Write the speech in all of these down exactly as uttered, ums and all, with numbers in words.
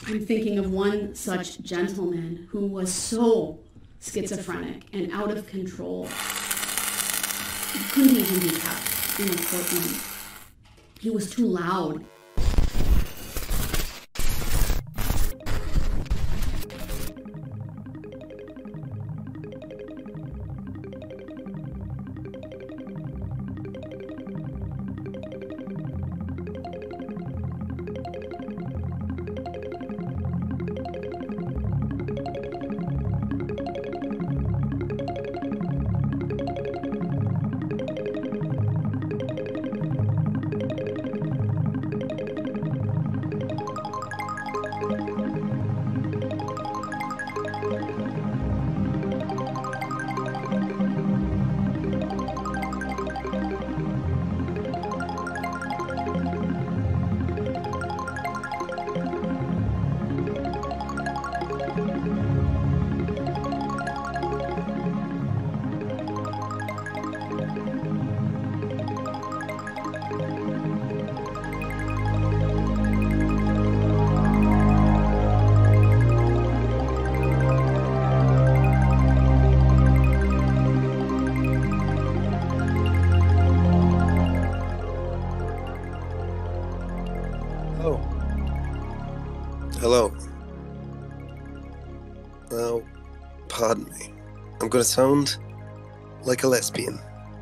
I'm thinking of one such gentleman who was so schizophrenic and out of control. He couldn't even be kept in a courtroom. He was too loud. Hello. Now, pardon me. I'm gonna sound like a lesbian.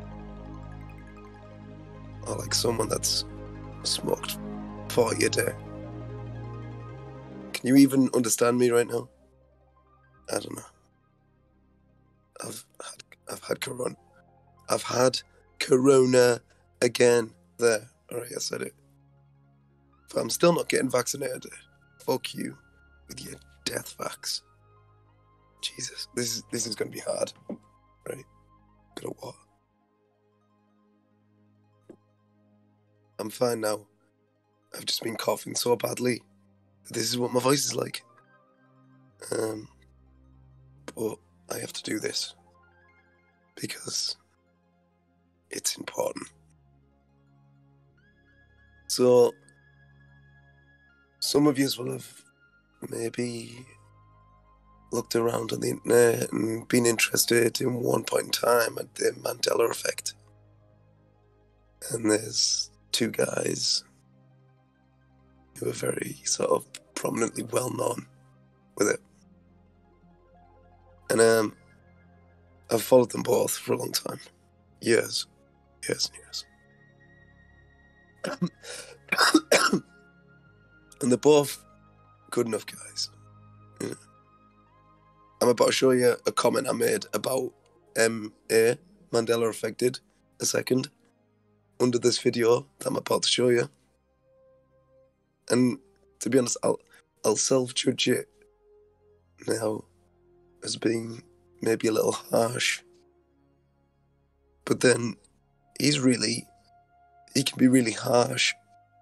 Or like someone that's smoked forty a day. Can you even understand me right now? I don't know. I've had, I've had corona. I've had corona again. There. Alright, I said it. If I'm still not getting vaccinated, fuck you with your death vax. Jesus, this is this is gonna be hard, right? Gonna what? I'm fine now. I've just been coughing so badly. This is what my voice is like. Um, but I have to do this because it's important. So, some of you will have maybe looked around on the internet and been interested in one point in time at the Mandela effect. And there's two guys who are very sort of prominently well known with it. And um, I've followed them both for a long time. Years. Years and years. And they're both good enough guys. Yeah. I'm about to show you a comment I made about M A, Mandela Affected, a second, under this video that I'm about to show you. And to be honest, I'll, I'll self-judge it now as being maybe a little harsh. But then he's really, he can be really harsh.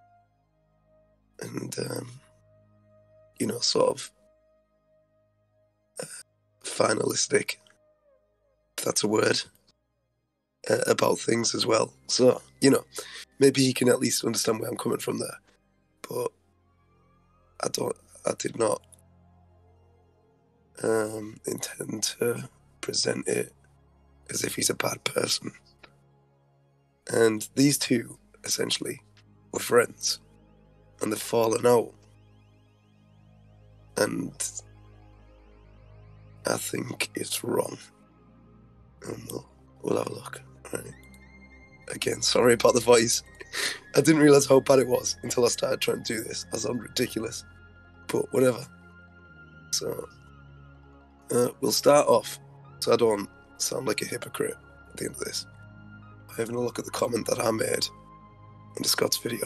And, um, you know, sort of uh, finalistic, if that's a word, uh, about things as well. So, you know, maybe he can at least understand where I'm coming from there. But I don't, I did not um, intend to present it as if he's a bad person. And these two, essentially, were friends. And they've fallen out. And I think it's wrong. And we'll, we'll have a look. Right. Again, sorry about the voice. I didn't realise how bad it was until I started trying to do this. I sound ridiculous. But whatever. So, uh, we'll start off, so I don't sound like a hypocrite at the end of this, by having a look at the comment that I made under Scott's video.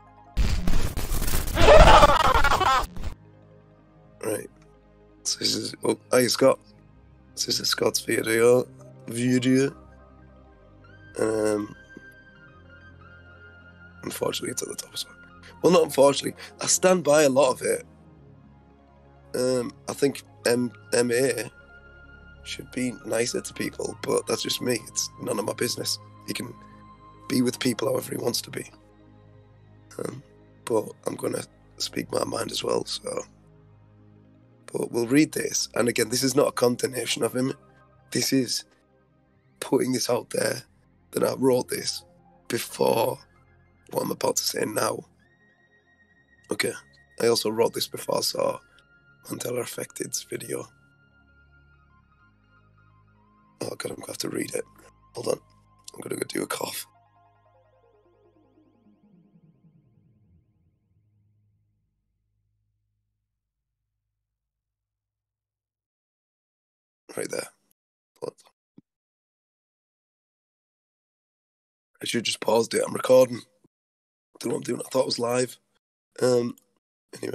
Right. So this is, oh, hi Scott. So this is Scott's video. Video. Um, unfortunately, it's at the top as well. Well, not unfortunately. I stand by a lot of it. Um, I think M- MA should be nicer to people, but that's just me. It's none of my business. He can be with people however he wants to be. Um, but I'm going to speak my mind as well, so But we'll read this. And again, this is not a condemnation of him. This is putting this out there that I wrote this before what I'm about to say now. Okay. I also wrote this before I saw Mandela Affected's video. Oh god, I'm going to have to read it. Hold on. I'm going to go do a cough. Right there. What? I should just paused it. I'm recording. I don't know what I'm doing. I thought it was live. Um. Anyway.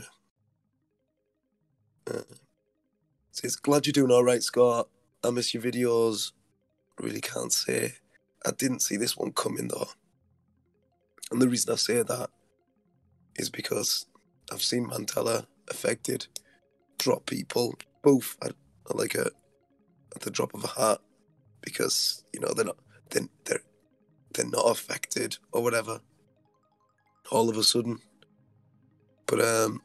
Uh, says, glad you're doing all right, Scott. I miss your videos. Really can't say. I didn't see this one coming though. And the reason I say that is because I've seen Mandela Affected drop people both at, at like a at the drop of a hat because you know they're not they're, they're they're not affected or whatever all of a sudden. But um,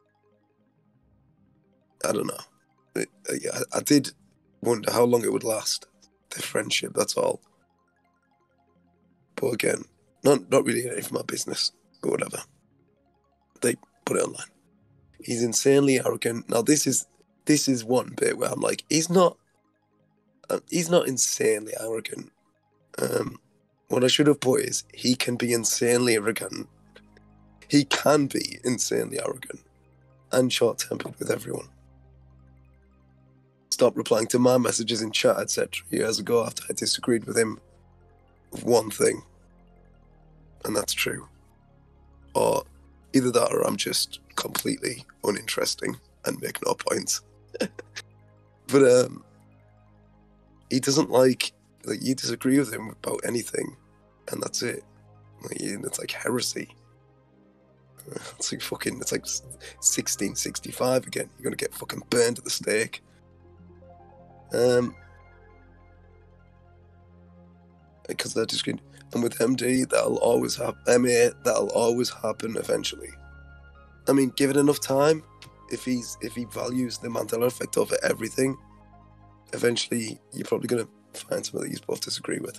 I don't know. It, I, I did wonder how long it would last, the friendship. That's all. But again, not not really any of my business or whatever. They put it online. He's insanely arrogant. Now this is this is one bit where I'm like, he's not. Uh, he's not insanely arrogant. Um, what I should have put is he can be insanely arrogant. He can be insanely arrogant and short-tempered with everyone. Stop replying to my messages in chat, et cetera years ago after I disagreed with him with one thing. And that's true. Or either that or I'm just completely uninteresting and make no points. But um, he doesn't like, like, you disagree with him about anything, and that's it. Like, it's like heresy. It's like fucking, it's like sixteen sixty-five again. You're gonna get fucking burned at the stake. Um, because they're disagreeing. And with M D, that'll always happen. M A, that'll always happen eventually. I mean, give it enough time. If he's if he values the Mandela effect over everything, eventually you're probably gonna find something that you both disagree with.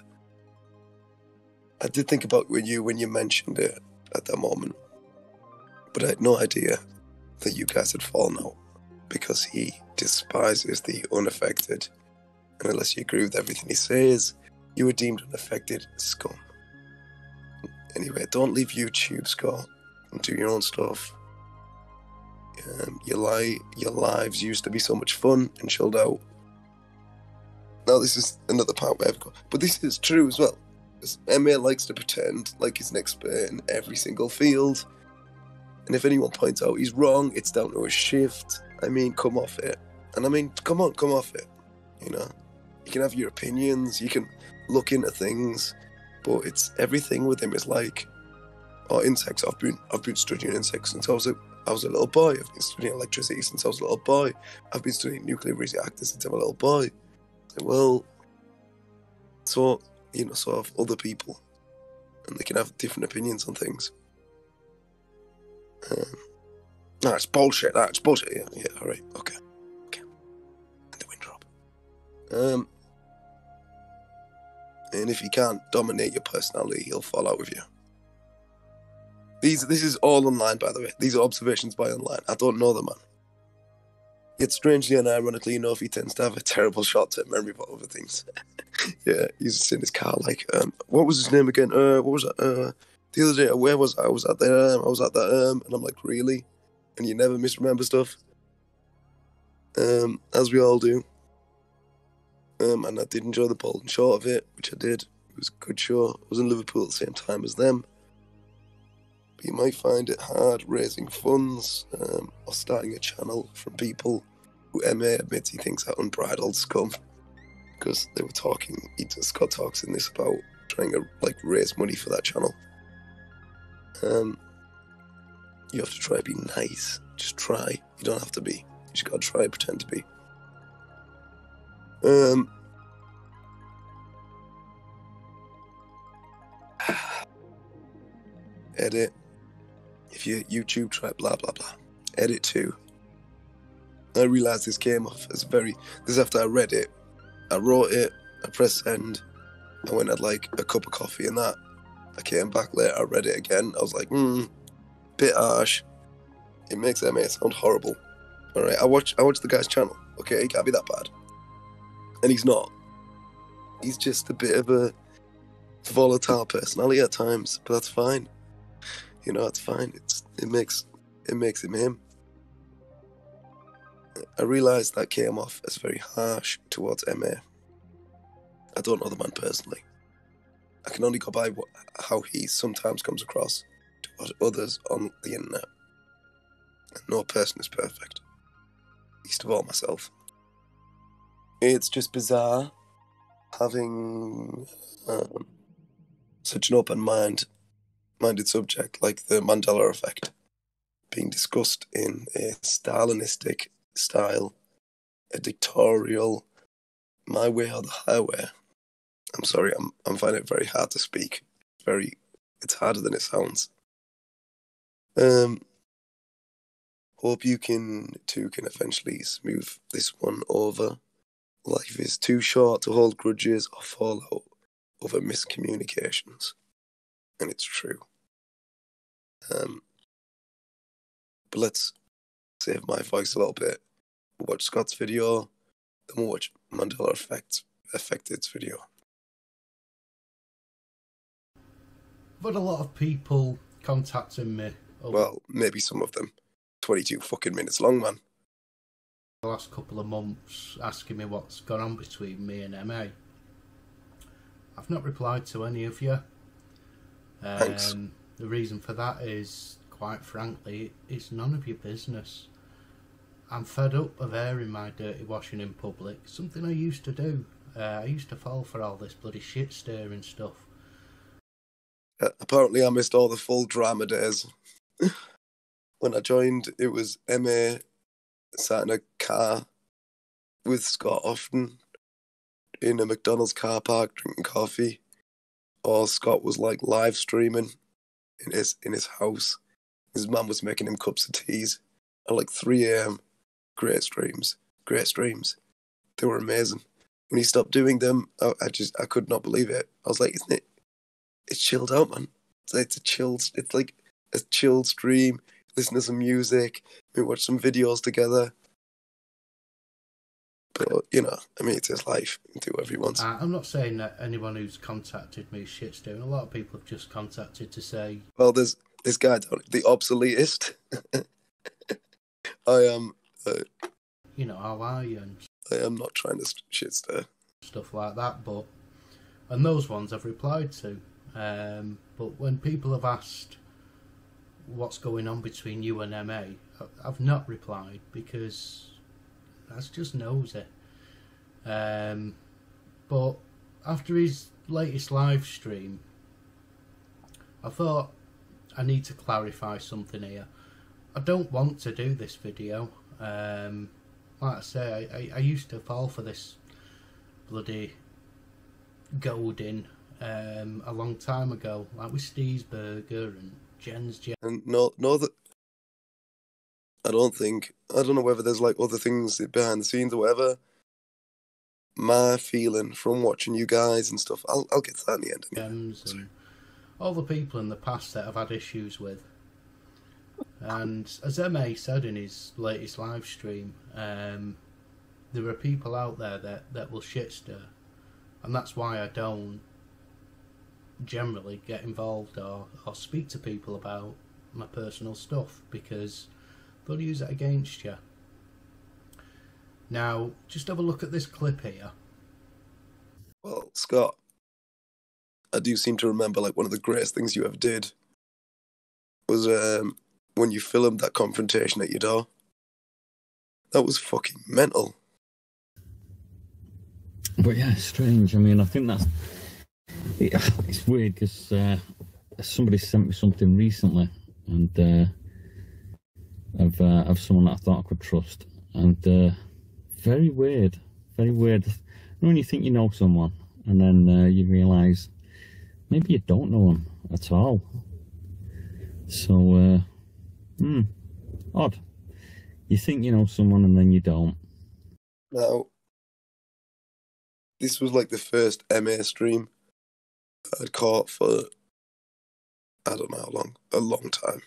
I did think about when you when you mentioned it at that moment, but I had no idea that you guys had fallen out because he despises the unaffected, and unless you agree with everything he says, you are deemed unaffected scum. Anyway, don't leave YouTube, Scott, and do your own stuff. Um, your, li- your lives used to be so much fun and chilled out. Now this is another part where I've got, but this is true as well. M A likes to pretend like he's an expert in every single field, and if anyone points out he's wrong, it's down to a shift. I mean, come off it. And I mean, come on, come off it. You know, you can have your opinions, you can look into things, but it's everything with him is like, oh, insects. I've been I've been studying insects since I was a I was a little boy. I've been studying electricity since I was a little boy. I've been studying nuclear reactors since I'm a little boy. Well, so you know, so have other people, and they can have different opinions on things. Um, no, it's bullshit. That's bullshit. Yeah, yeah. All right. Okay. Okay. And the wind drop. Um. And if he can't dominate your personality, he'll fall out with you. These, this is all online, by the way. These are observations by online. I don't know the man. Yet strangely and ironically enough, he tends to have a terrible short-term memory about other things. Yeah, he's just in his car like, um, what was his name again? Uh, what was that? Uh, the other day, where was I? I was at that, um, I was at that, um, and I'm like, really? And you never misremember stuff? Um, as we all do. Um, and I did enjoy the Bolton short of it, which I did. It was a good show. I was in Liverpool at the same time as them. But you might find it hard raising funds um, or starting a channel from people who M A admits he thinks are unbridled scum. Because they were talking, he, Scott talks in this about trying to like raise money for that channel. Um, you have to try to be nice. Just try. You don't have to be. You just gotta try and pretend to be. Um, edit. If you YouTube try blah blah blah. Edit two. I realised this came off as very... This after I read it, I wrote it, I pressed send, I went and had like a cup of coffee and that. I came back later, I read it again, I was like, hmm, bit harsh. It makes M A sound horrible. Alright, I watch I watch the guy's channel, okay, he can't be that bad. And he's not. He's just a bit of a volatile personality at times, but that's fine. You know, that's fine. It's it makes it makes him him. I realised that came off as very harsh towards M A. I don't know the man personally. I can only go by what, how he sometimes comes across to others on the internet. And no person is perfect. Least of all myself. It's just bizarre having um, such an open mind, minded subject like the Mandela effect being discussed in a Stalinistic style, a dictatorial, my way or the highway. I'm sorry, I'm I'm finding it very hard to speak. Very, it's harder than it sounds. Um, hope you can too can eventually smooth this one over. Life is too short to hold grudges or fall out over miscommunications, and it's true. Um, but let's save my voice a little bit. We'll watch Scott's video, then we'll watch Mandela Effect Affected's video. I've had a lot of people contacting me over Well, maybe some of them. twenty-two fucking minutes long, man. the last couple of months asking me what's gone on between me and M A. I've not replied to any of you. Um, Thanks. The reason for that is, quite frankly, it's none of your business. I'm fed up of airing my dirty washing in public, something I used to do. Uh, I used to fall for all this bloody shit stirring stuff. Uh, apparently I missed all the full drama days. When I joined, it was M A sat in a car with Scott often in a McDonald's car park drinking coffee, or Scott was like live streaming in his in his house. His mum was making him cups of teas at like three a m. Great streams, great streams. They were amazing. When he stopped doing them, I, I just I could not believe it. I was like, isn't it? It's chilled out, man. It's, it's a chilled. It's like a chilled stream. Listen to some music. We watch some videos together. But you know, I mean, it's his life. He can do whatever he wants. Uh, I'm not saying that anyone who's contacted me is shit stirring. A lot of people have just contacted to say, Well, there's this guy, down, the Obsoletist. I am. Uh, you know, how are you and I am not trying to shit stir. stuff like that, but and those ones I've replied to. Um, but when people have asked what's going on between you and M A, I've not replied because that's just nosy. Um, but after his latest live stream, I thought I need to clarify something here. I don't want to do this video. Um, like I say, I, I, I used to fall for this bloody goading um, a long time ago, like with Steve's Burger and Jen's Jen. And no, no, that I don't think. I don't know whether there's like other things behind the scenes or whatever. My feeling from watching you guys and stuff, I'll I'll get to that in the end. Gems and all the people in the past that I've had issues with. And as M A said in his latest live stream, um, there are people out there that, that will shit stir, and that's why I don't generally get involved or, or speak to people about my personal stuff, because they'll use it against you. Now, just have a look at this clip here. Well, Scott, I do seem to remember like one of the greatest things you ever did was um, when you filmed that confrontation at your door. That was fucking mental. But yeah, strange. I mean, I think that's it, it's weird because uh, somebody sent me something recently, and uh, of uh, of someone that I thought I could trust, and uh, very weird, very weird. You know, when you think you know someone, and then uh, you realise maybe you don't know them at all. So, uh, hmm, odd. You think you know someone and then you don't. Now, this was like the first M A stream I'd caught for, I don't know how long, a long time.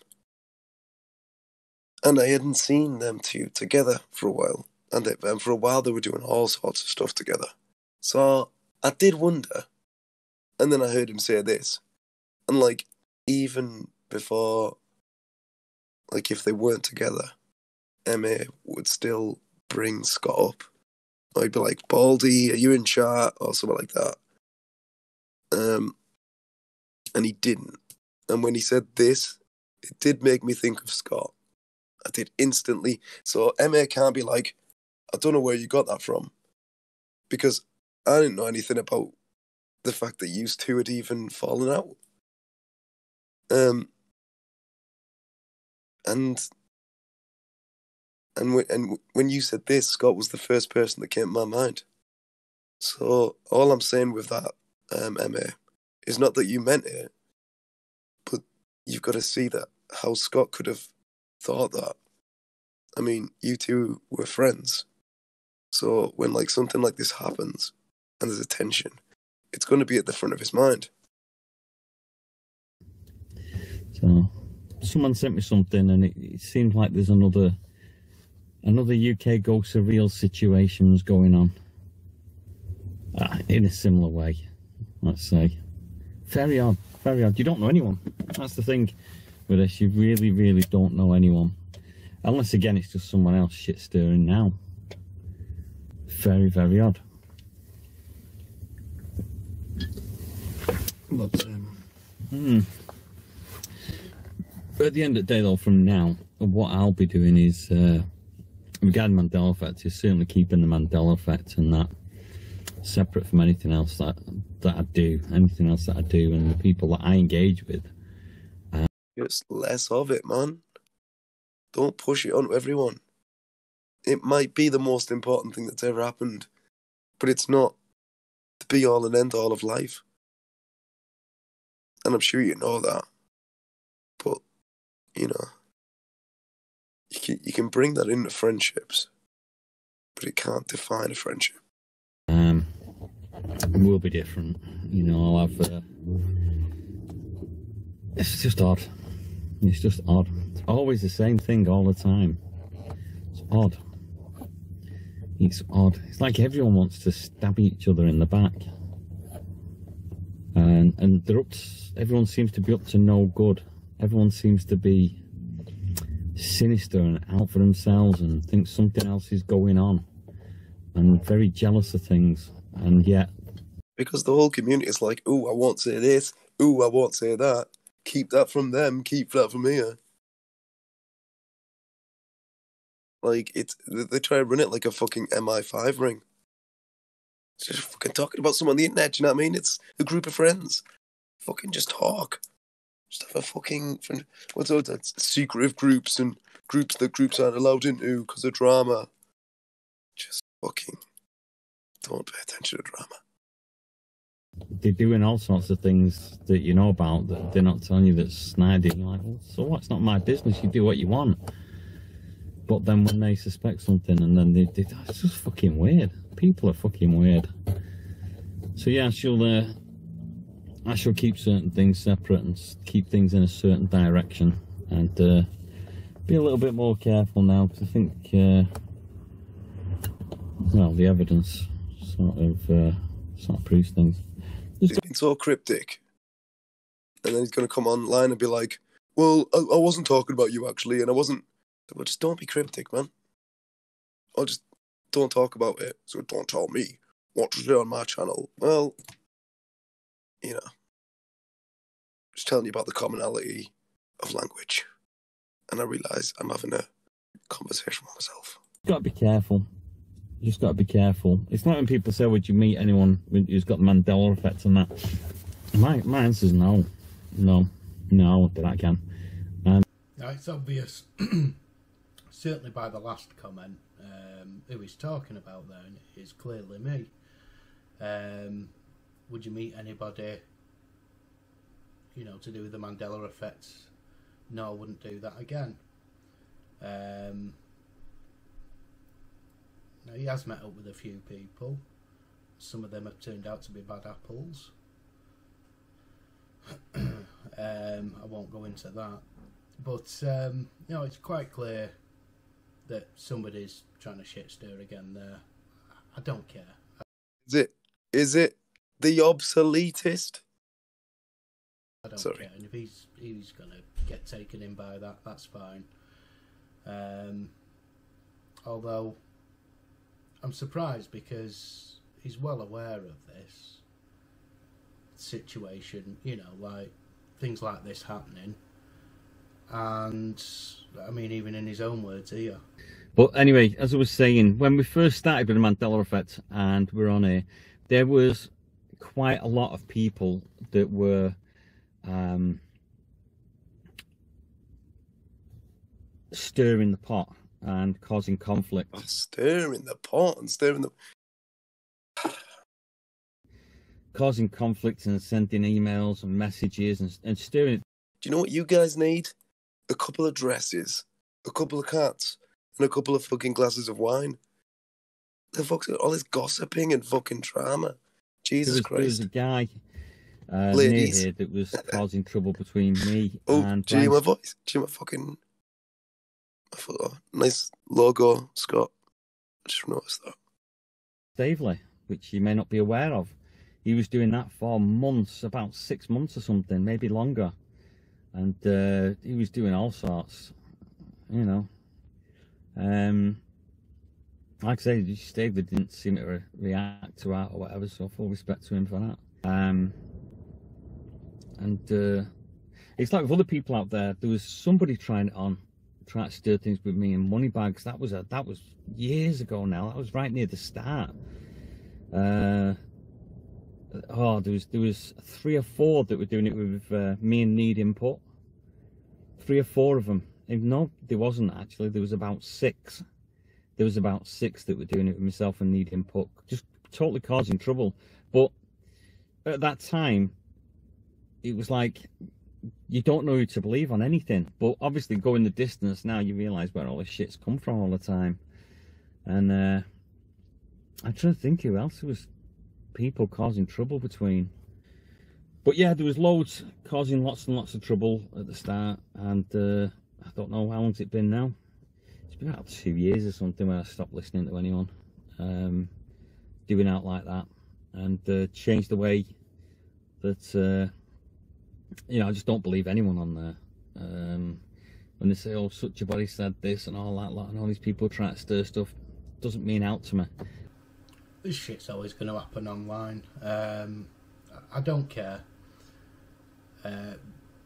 And I hadn't seen them two together for a while. And, it, and for a while they were doing all sorts of stuff together. So I did wonder. And then I heard him say this. And like, even before, like if they weren't together, M A would still bring Scott up. Or he'd be like, Baldy, are you in chat? Or something like that. Um, and he didn't. And when he said this, it did make me think of Scott. I did instantly. So M A can't be like, I don't know where you got that from. Because I didn't know anything about the fact that you two had even fallen out. Um, and and w- and when you said this, Scott was the first person that came to my mind. So all I'm saying with that, um, M A, is not that you meant it, but you've got to see that how Scott could have thought that. I mean, you two were friends. So when like something like this happens and there's a tension, it's going to be at the front of his mind. So someone sent me something, and it, it seems like there's another another U K Go Surreal situations going on uh, in a similar way. Let's say very odd, very odd. You don't know anyone. That's the thing with this. You really, really don't know anyone, unless again it's just someone else shit stirring now. Very, very odd. But um, hmm. But at the end of the day, though, from now, what I'll be doing is, uh, regarding Mandela effect, is certainly keeping the Mandela effect and that separate from anything else that that I do, anything else that I do, and the people that I engage with. Uh, Just less of it, man. Don't push it on everyone. It might be the most important thing that's ever happened, but it's not the be-all and end-all of life. And I'm sure you know that. But, you know, you can, you can bring that into friendships, but it can't define a friendship. Um, it will be different. You know, I'll have... Uh, it's just odd. It's just odd. It's always the same thing all the time. It's odd. It's odd. It's like everyone wants to stab each other in the back. And and they're up to, everyone seems to be up to no good. Everyone seems to be sinister and out for themselves and think something else is going on. And very jealous of things. And yet... Because the whole community is like, ooh, I won't say this. Ooh, I won't say that. Keep that from them. Keep that from here. Like, it's, they try to run it like a fucking M I five ring. It's just fucking talking about someone on the internet, you know what I mean? It's a group of friends. Fucking just talk. Just have a fucking, what's all that? Secretive groups and groups that groups aren't allowed into because of drama. Just fucking don't pay attention to drama. They're doing all sorts of things that you know about that they're not telling you that's snidey. You're like, well, so what? It's not my business. You do what you want. But then when they suspect something and then they, they it's just fucking weird. People are fucking weird. So yeah, I shall, uh, I shall keep certain things separate and keep things in a certain direction and uh, be a little bit more careful now because I think, uh, well, the evidence sort of uh, sort of proves things. He's been so cryptic. And then he's going to come online and be like, well, I, I wasn't talking about you actually, and I wasn't... Well, just don't be cryptic, man. Or just don't talk about it, so don't tell me what to do on my channel. Well, you know, just telling you about the commonality of language. And I realise I'm having a conversation with myself. You've got to be careful. You just got to be careful. It's like when people say, would you meet anyone who's got the Mandela effect and that? My, my answer is no. No. No, I won't do that again. Um, yeah, it's obvious. Certainly by the last comment, um, who he's talking about then is clearly me. Um, would you meet anybody, you know, to do with the Mandela effect? No, I wouldn't do that again. Um, Now, he has met up with a few people. Some of them have turned out to be bad apples. um, I won't go into that. But, um, you know, it's quite clear that somebody's trying to shit stir again there. I don't care. Is it? Is it the Obsoletist? I don't Sorry. care. And if he's he's gonna get taken in by that, that's fine. Um, although I'm surprised because he's well aware of this situation. You know, like things like this happening. And I mean, even in his own words here. But anyway, as I was saying, when we first started with the Mandela Effect and we're on here, there was quite a lot of people that were um, stirring the pot and causing conflict. Oh, stirring the pot and stirring the... causing conflict and sending emails and messages and, and stirring. Do you know what you guys need? A couple of dresses, a couple of cats, and a couple of fucking glasses of wine. The fuck's all this gossiping and fucking drama. Jesus there was, Christ. There was a guy uh, near Ladies. here that was causing trouble between me Oh, and do you hear Brian. my voice? Do you hear my fucking... I thought, oh, nice logo, Scott. I just noticed that. Stavely, which you may not be aware of. He was doing that for months, about six months or something, maybe longer. And uh, he was doing all sorts, you know. Um, like I say, Stavely didn't seem to re react to that or whatever, so full respect to him for that. Um, and uh, it's like with other people out there, there was somebody trying it on, trying to stir things with me in money bags. That was a, that was years ago now. That was right near the start. Uh, oh, there was there was three or four that were doing it with uh, me and Need Input. Three or four of them. No, there wasn't actually. There was about six. There was about six that were doing it with myself and Need Input. Just totally causing trouble. But at that time, it was like you don't know who to believe on anything. But obviously, going the distance now, you realise where all this shit's come from all the time. And uh, I'm trying to think who else there was people causing trouble between. But yeah, there was loads causing lots and lots of trouble at the start, and uh, I don't know how long's it been now. It's been about two years or something when I stopped listening to anyone um, doing out like that, and uh, changed the way that uh, you know, I just don't believe anyone on there. Um, when they say, "Oh, such a body said this" and all that lot, and all these people trying to stir stuff, doesn't mean out to me. This shit's always going to happen online. Um, I don't care. Uh,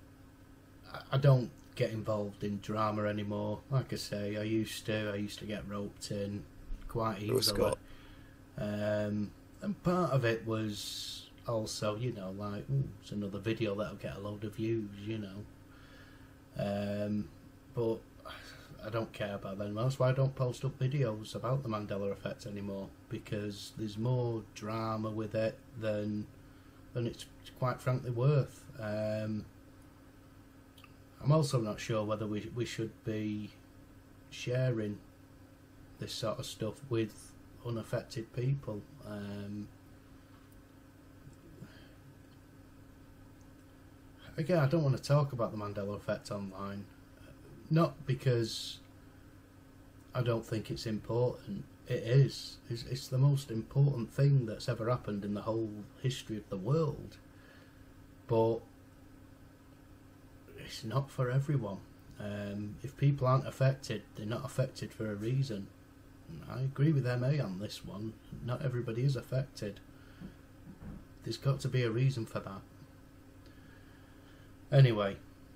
I don't get involved in drama anymore. Like I say, I used to. I used to get roped in quite easily. Um, and part of it was also, you know, like, ooh, it's another video that'll get a load of views, you know. Um, but I don't care about that anymore. That's why I don't post up videos about the Mandela Effect anymore, because there's more drama with it than than it's quite frankly worth. Um, I'm also not sure whether we we should be sharing this sort of stuff with unaffected people. Um, again, I don't want to talk about the Mandela Effect online. Not because I don't think it's important. It is. It's, it's the most important thing that's ever happened in the whole history of the world. But it's not for everyone. Um, if people aren't affected, they're not affected for a reason. I agree with M A on this one. Not everybody is affected. There's got to be a reason for that. Anyway,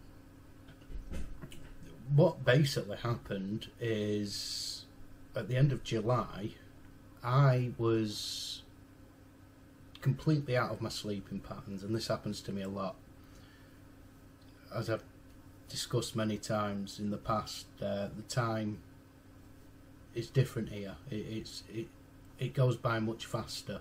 what basically happened is at the end of July, I was completely out of my sleeping patterns, and this happens to me a lot. As I've discussed many times in the past, uh, the time is different here. It, it's it it goes by much faster.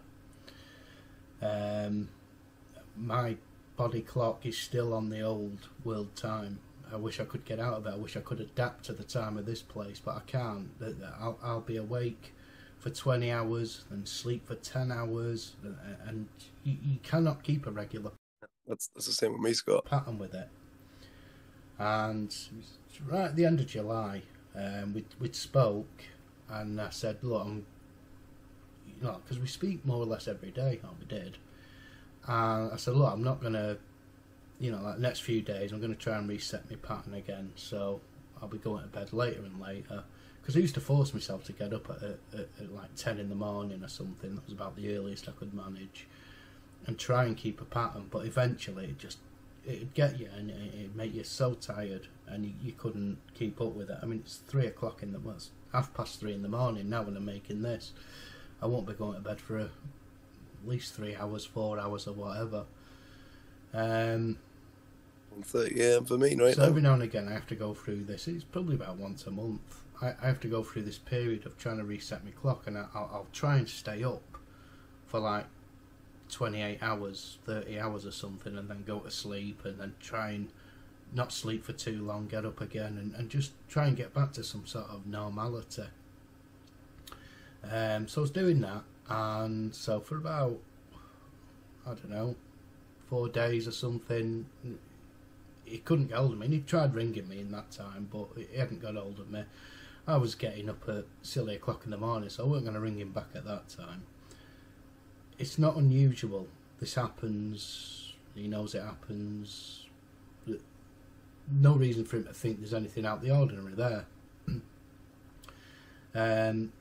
Um, my body clock is still on the old world time. I wish I could get out of it. I wish I could adapt to the time of this place, but I can't. I'll, I'll be awake for twenty hours, then sleep for ten hours, and you, you cannot keep a regular That's, that's the same with me, Scott. pattern with it. And right at the end of July, um, we we spoke, and I said, look, I'm, you know, because we speak more or less every day, or we did. And I said, look, I'm not going to, you know, like next few days, I'm going to try and reset my pattern again. So I'll be going to bed later and later. Because I used to force myself to get up at, at, at, at like ten in the morning or something. That was about the earliest I could manage. And try and keep a pattern. But eventually it just, it'd get you and it, it'd make you so tired. And you, you couldn't keep up with it. I mean, it's three o'clock in the, well, it's half past three in the morning now when I'm making this. I won't be going to bed for a, at least three hours, four hours or whatever. Um, one thirty a m for me right so now. every now and again I have to go through this. It's probably about once a month. I, I have to go through this period of trying to reset my clock, and I, I'll, I'll try and stay up for like twenty-eight hours, thirty hours or something, and then go to sleep, and then try and not sleep for too long, get up again, and, and just try and get back to some sort of normality. Um, so I was doing that, and so for about, I don't know, four days or something, he couldn't get hold of me. And he tried ringing me in that time, but he hadn't got hold of me. I was getting up at silly o'clock in the morning, so I wasn't going to ring him back at that time. It's not unusual. This happens. He knows it happens. No reason for him to think there's anything out the ordinary there. um...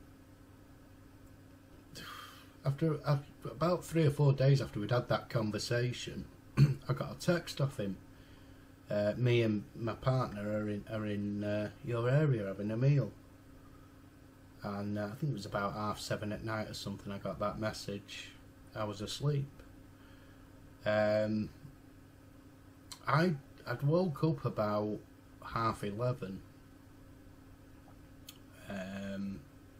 After, after about three or four days after we'd had that conversation, I got a text off him. Uh, me and my partner are in are in uh, your area having a meal, and uh, I think it was about half seven at night or something. I got that message. I was asleep. Um, I I'd woke up about half eleven. Um.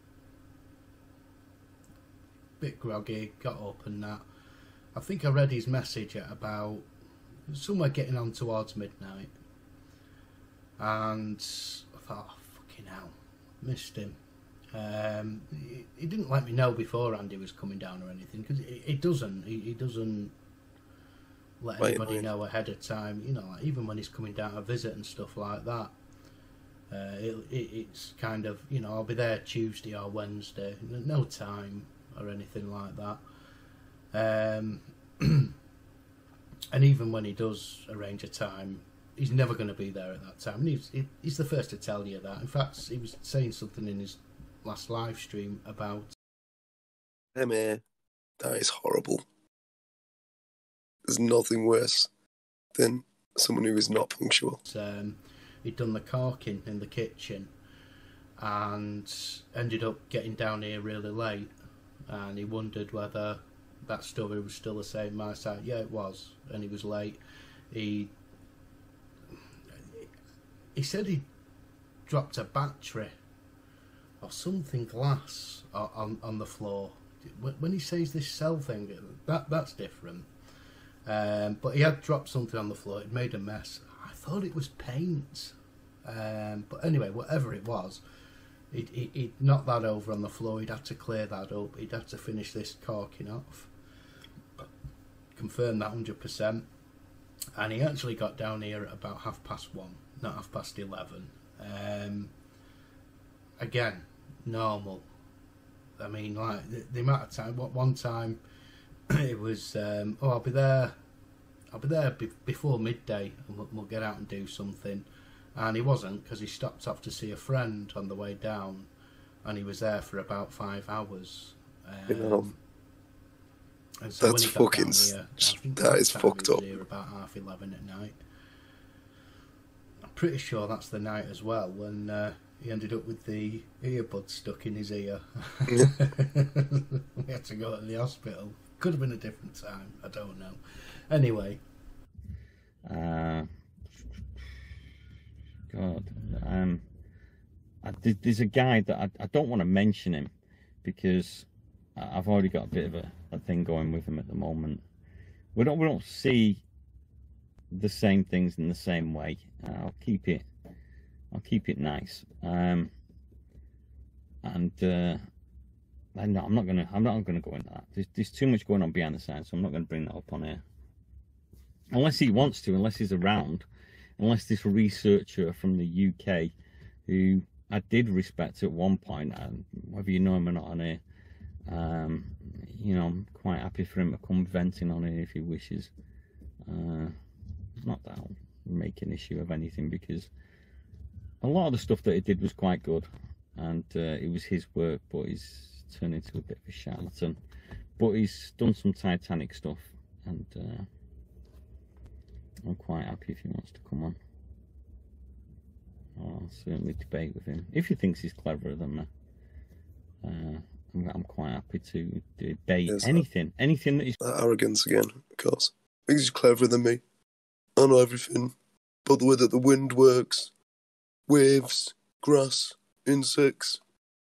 Bit groggy, got up and that. I think I read his message at about somewhere getting on towards midnight, and I thought, oh, fucking hell, missed him. Um, he, he didn't let me know beforehand he was coming down or anything, because he, he doesn't. He, he doesn't let Wait, anybody wait. know ahead of time. You know, like even when he's coming down to visit and stuff like that. Uh, it, it, it's kind of, you know, I'll be there Tuesday or Wednesday, no time or anything like that. Um, and even when he does arrange a time, he's never going to be there at that time. And he's, he, he's the first to tell you that. In fact, he was saying something in his last live stream about... Hey, man, that is horrible. There's nothing worse than someone who is not punctual. Um, he'd done the caulking in the kitchen and ended up getting down here really late. And he wondered whether that story was still the same. My side, yeah, it was, and he was late. He he said he dropped a battery or something glass on on the floor. When he says this cell thing, that that's different. Um, but he had dropped something on the floor. It made a mess. I thought it was paint, um, but anyway, whatever it was. He'd, he'd, he'd knocked that over on the floor. He'd had to clear that up. He'd had to finish this caulking off. Confirm that one hundred percent. And he actually got down here at about half past one, not half past eleven. Um, again, normal. I mean, like, the, the amount of time... What one time, it was, um, oh, I'll be there... I'll be there be- before midday, and we'll, we'll get out and do something. And he wasn't, because he stopped off to see a friend on the way down, and he was there for about five hours. Um, You know, and so that's when he got fucking... down here, I think That is time fucked he was up. here about half eleven at night. I'm pretty sure that's the night as well when uh, he ended up with the earbud stuck in his ear. We had to go to the hospital. Could have been a different time. I don't know. Anyway. Uh, God, um, I, there's a guy that I, I don't want to mention him because I've already got a bit of a, a thing going with him at the moment. We don't we don't see the same things in the same way. Uh, I'll keep it I'll keep it nice. Um, and uh, no, I'm not gonna. I'm not gonna go into that. There's, there's too much going on behind the scenes, so I'm not gonna bring that up on here. Unless he wants to, unless he's around, unless this researcher from the U K, who I did respect at one point, and whether you know him or not on here, um, you know, I'm quite happy for him to come venting on here if he wishes. Uh, not that I'll make an issue of anything, because a lot of the stuff that he did was quite good, and uh, it was his work, but he's turned into a bit of a charlatan. But he's done some Titanic stuff, and uh, I'm quite happy if he wants to come on. I'll certainly debate with him if he thinks he's cleverer than me. Uh, I'm, I'm quite happy to debate yes, anything, that, anything that is that arrogance again. Of course, I think he's cleverer than me. I know everything, but the way that the wind works, waves, grass, insects.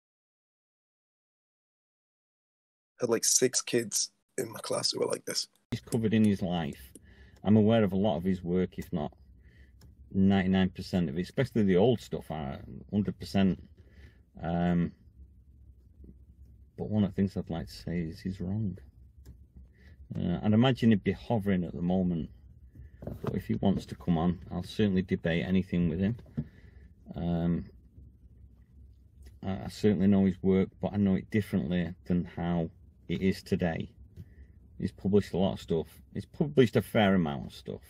I had like six kids in my class who were like this. He's covered in his life. I'm aware of a lot of his work, if not ninety-nine percent of it, especially the old stuff, one hundred percent. Um, but one of the things I'd like to say is he's wrong. Uh, I'd imagine he'd be hovering at the moment. But if he wants to come on, I'll certainly debate anything with him. Um, I, I certainly know his work, but I know it differently than how it is today. He's published a lot of stuff. He's published a fair amount of stuff.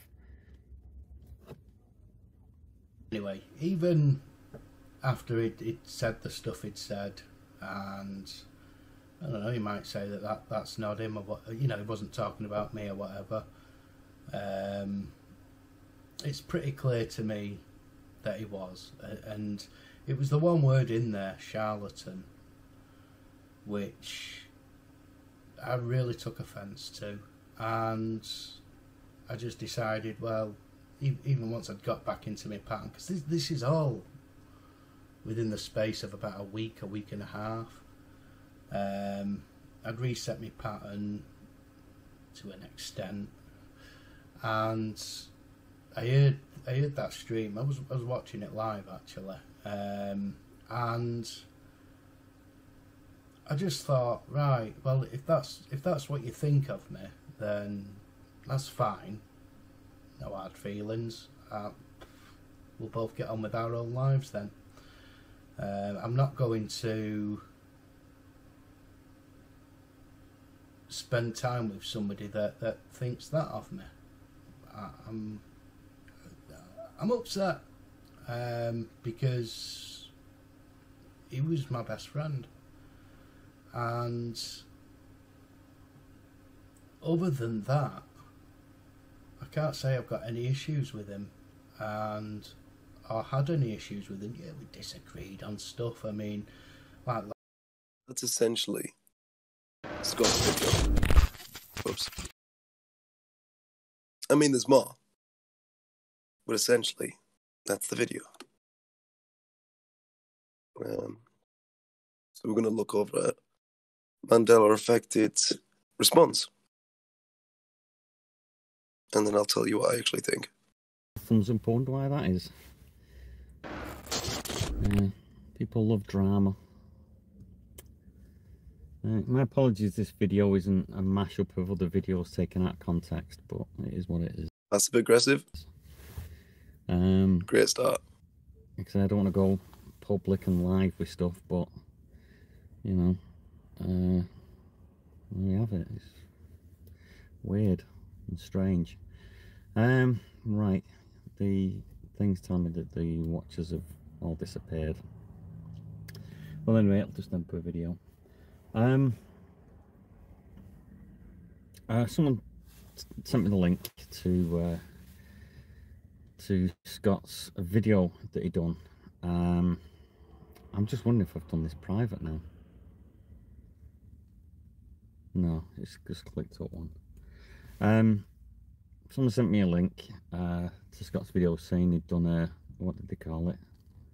Anyway, even after it, it said the stuff it said, and I don't know, you might say that, that that's not him, or what, you know, he wasn't talking about me or whatever. Um, it's pretty clear to me that he was, and it was the one word in there, charlatan, which I really took offence to, and I just decided, well, even once I'd got back into my pattern, because this, this is all within the space of about a week, a week and a half, um, I'd reset my pattern to an extent. And I heard I heard that stream. I was I was watching it live actually, um, and I just thought, right, well, if that's if that's what you think of me, then that's fine. No hard feelings. Uh, we'll both get on with our own lives then. Uh, I'm not going to spend time with somebody that that thinks that of me. I'm I'm upset um, because he was my best friend, and other than that, I can't say I've got any issues with him, and or had any issues with him. Yeah, we disagreed on stuff. I mean, like that's essentially Scott's video. Oops. I mean, there's more, but essentially, that's the video. Um, so we're going to look over at Mandela-affected response, and then I'll tell you what I actually think. Thumbs important why that is. Uh, people love drama. Uh, my apologies, this video isn't a mashup of other videos taken out of context, but it is what it is. That's a bit aggressive. Um, Great start. Because I don't want to go public and live with stuff, but, you know, uh, there we have it. It's weird and strange. Um, right, the things tell me that the watchers have all disappeared. Well, anyway, I'll just then put a video. Um, uh, someone sent me the link to uh, to Scott's video that he done. Um, I'm just wondering if I've done this private now. No, it's just clicked up one. Um, someone sent me a link uh, to Scott's video saying he'd done a, what did they call it?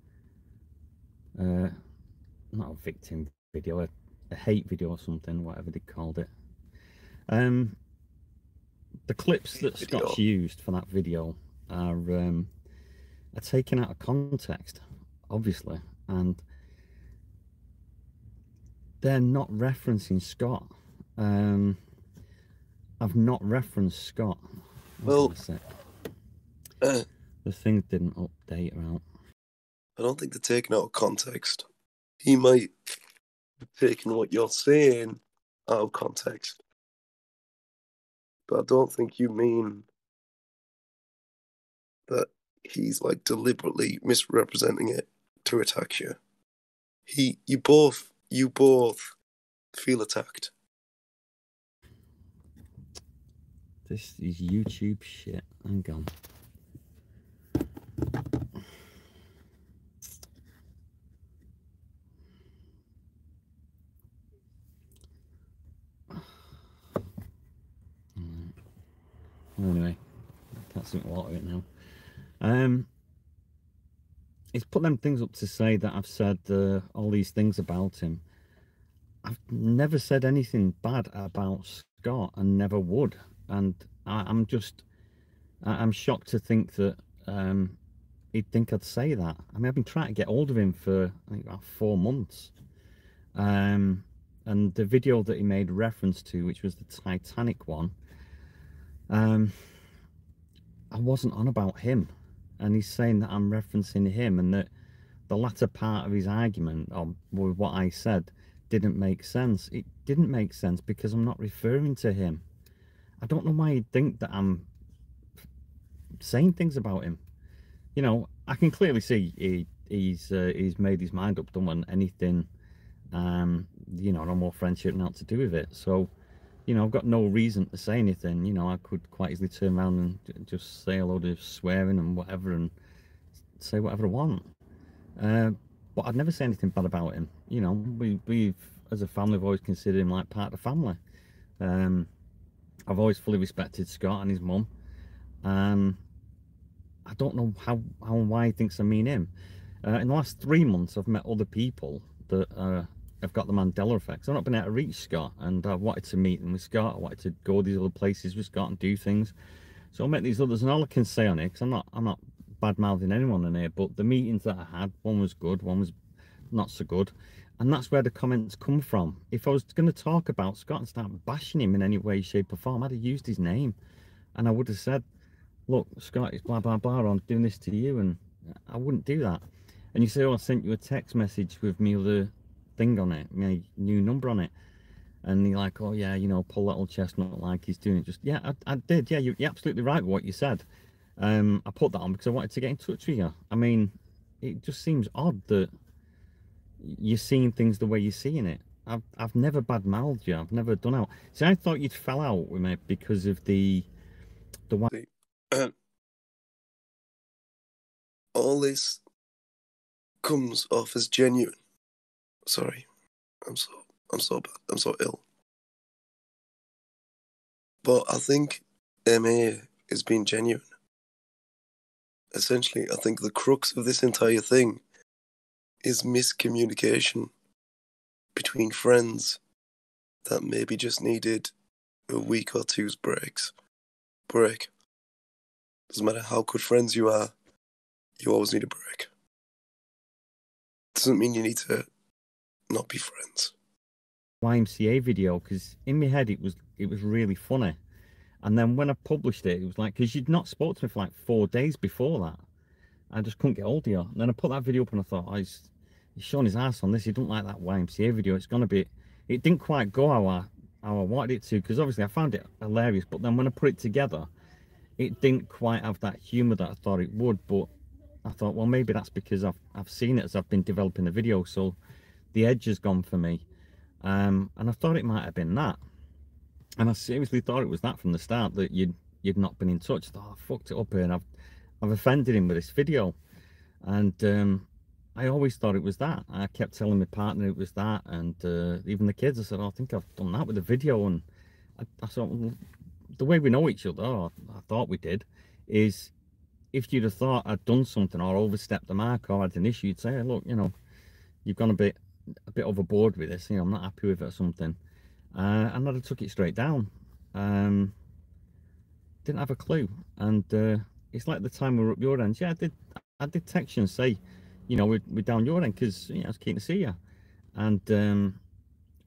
Uh, not a victim video, a, a hate video or something, whatever they called it. Um, the clips that video. Scott's used for that video are um, are taken out of context, obviously, and they're not referencing Scott. Um, I've not referenced Scott. Well, uh, the thing didn't update her out. I don't think they're taken out of context. He might have taken what you're saying out of context. But I don't think you mean that he's like deliberately misrepresenting it to attack you. He, you both, you both feel attacked. This is YouTube shit. Hang on. Anyway, I can't see water it now. Um, he's put them things up to say that I've said uh, all these things about him. I've never said anything bad about Scott and never would. And I, I'm just, I, I'm shocked to think that um, he'd think I'd say that. I mean, I've been trying to get hold of him for, I think, about four months. Um, and the video that he made reference to, which was the Titanic one, um, I wasn't on about him. And he's saying that I'm referencing him, and that the latter part of his argument, or with what I said, didn't make sense. It didn't make sense because I'm not referring to him. I don't know why he'd think that I'm saying things about him. You know, I can clearly see he, he's uh, he's made his mind up, don't want anything, um, you know, no more friendship, not to do with it. So, you know, I've got no reason to say anything. You know, I could quite easily turn around and just say a load of swearing and whatever and say whatever I want. Uh, but I'd never say anything bad about him. You know, we, we've, as a family, have always considered him like part of the family. Um, I've always fully respected Scott and his mum. Um, I don't know how, how and why he thinks I mean him. Uh, in the last three months, I've met other people that uh, have got the Mandela effect. I've not been able to reach Scott, and I wanted to meet him with Scott. I wanted to go these other places with Scott and do things. So I met these others, and all I can say on it, because I'm not, I'm not bad-mouthing anyone in here, but the meetings that I had, one was good, one was not so good. And that's where the comments come from. If I was going to talk about Scott and start bashing him in any way, shape or form, I'd have used his name. And I would have said, look, Scott, it's blah, blah, blah, I'm doing this to you. And I wouldn't do that. And you say, oh, I sent you a text message with me other thing on it, my new number on it. And you're like, oh, yeah, you know, pull that old chestnut like he's doing it. Just, yeah, I, I did. Yeah, you're, you're absolutely right with what you said. Um, I put that on because I wanted to get in touch with you. I mean, it just seems odd that you're seeing things the way you're seeing it. I've, I've never bad-mouthed you. I've never done out. See, I thought you'd fell out with me because of the... the one. All this comes off as genuine. Sorry. I'm so, I'm so bad. I'm so ill. But I think M A is being genuine. Essentially, I think the crux of this entire thing is miscommunication between friends that maybe just needed a week or two's breaks. Break. Doesn't matter how good friends you are, you always need a break. Doesn't mean you need to not be friends. Y M C A video, because in my head it was it was really funny, and then when I published it, it was like, because you'd not spoke to me for like four days before that, I just couldn't get hold of you. And then I put that video up and I thought, oh, he's, he's showing his ass on this. He don't like that Y M C A video. It's gonna be, it didn't quite go how I how I wanted it to, because obviously I found it hilarious, but then when I put it together, it didn't quite have that humour that I thought it would. But I thought, well, maybe that's because I've I've seen it as I've been developing the video, so the edge has gone for me. Um, and I thought it might have been that, and I seriously thought it was that from the start, that you'd you'd not been in touch. I thought, oh, I fucked it up here, and I've I've offended him with this video. And um, I always thought it was that. I kept telling my partner it was that, and uh, even the kids. I said, oh, I think I've done that with the video. And I, I thought, well, the way we know each other, or I thought we did, is if you'd have thought I'd done something or overstepped the mark or had an issue, you'd say, hey, look, you know, you've gone a bit a bit overboard with this, you know, I'm not happy with it or something. Uh, and I'd have took it straight down. Um, didn't have a clue. And uh, it's like the time we were up your end. Yeah, I did I did text you and say, you know, we're, we're down your end because, you know, I was keen to see you. And um,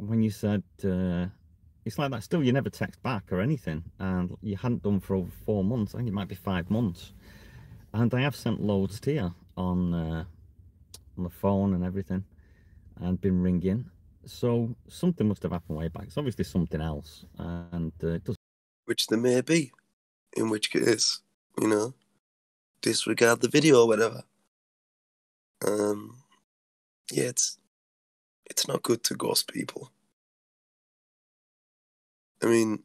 when you said uh, it's like that. Still, you never text back or anything, and you hadn't done for over four months. I think it might be five months. And I have sent loads to you on uh, on the phone and everything, and been ringing. So something must have happened way back. It's obviously something else, and uh, it does. Which there may be, in which case, you know, disregard the video or whatever. Um, yeah, it's it's not good to ghost people. I mean,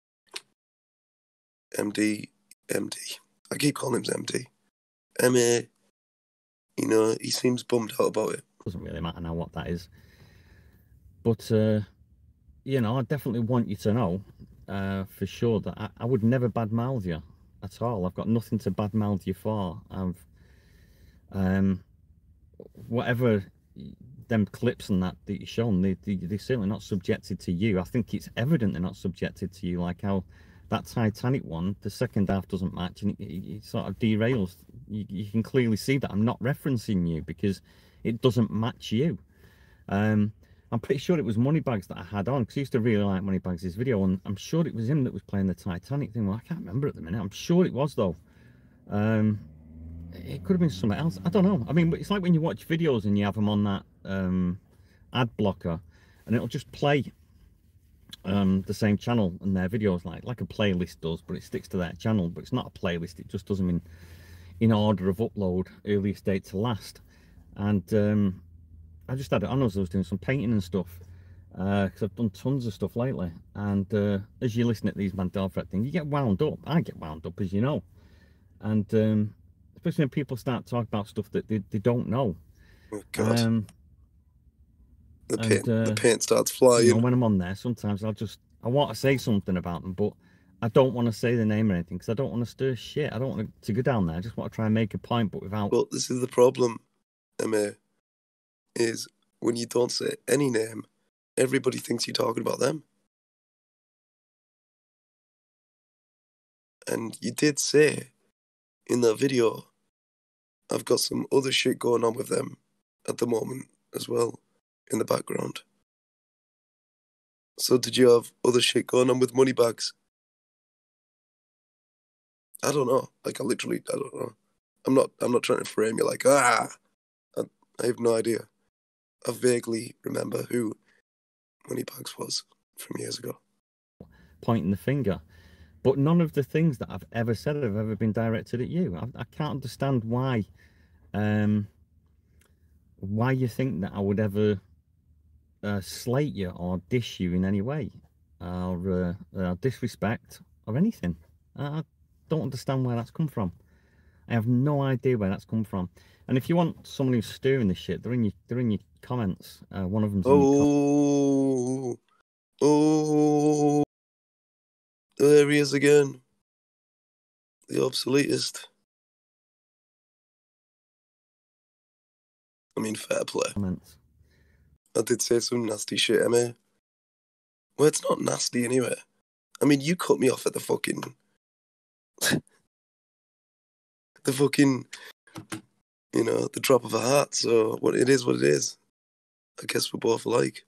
M D, M D. I keep calling him M D. M A, you know, he seems bummed out about it. Doesn't really matter now what that is. But, uh, you know, I definitely want you to know uh, for sure that I, I would never badmouth you at all. I've got nothing to badmouth you for. I've, um, whatever them clips and that that you've shown, they, they, they're certainly not subjected to you. I think it's evident they're not subjected to you, like how that Titanic one, the second half doesn't match, and it, it, it sort of derails. You, you can clearly see that I'm not referencing you because it doesn't match you. Um, I'm pretty sure it was Moneybags that I had on, because I used to really like Moneybags' video, and I'm sure it was him that was playing the Titanic thing. Well, I can't remember at the minute. I'm sure it was, though. Um, it could have been something else. I don't know. I mean, it's like when you watch videos and you have them on that um, ad blocker, and it'll just play um, the same channel and their videos, like like a playlist does, but it sticks to their channel. But it's not a playlist. It just does them in, in order of upload, earliest date to last. And um, I just had it on as I was doing some painting and stuff, because uh, I've done tons of stuff lately. And uh, as you listen to these Mandela Effect things, you get wound up. I get wound up, as you know. And um, especially when people start talking about stuff that they, they don't know. Oh, God. Um, the, and, paint, uh, the paint starts flying. You know, when I'm on there, sometimes I'll just, I want to say something about them, but I don't want to say the name or anything, because I don't want to stir shit. I don't want to go down there. I just want to try and make a point, but without... Well, this is the problem, Emma, is when you don't say any name, everybody thinks you're talking about them. And you did say in that video, I've got some other shit going on with them at the moment as well, in the background. So did you have other shit going on with Moneybags? I don't know. Like, I literally, I don't know. I'm not, I'm not trying to frame you like, ah, I, I have no idea. I vaguely remember who Moneybags was from years ago. Pointing the finger. But none of the things that I've ever said have ever been directed at you. I, I can't understand why, um, why you think that I would ever uh, slate you or dish you in any way, or uh, uh, disrespect or anything. I don't understand where that's come from. I have no idea where that's come from. And if you want someone who's stirring this shit, they're in your, they're in your comments. Uh, one of them's in oh, your oh. There he is again. The Obsoletist. I mean, fair play. Comments. I did say some nasty shit, Emma. Well, it's not nasty anyway. I mean, you cut me off at the fucking... the fucking... You know, the drop of a hat, so what it is what it is. I guess we're both alike.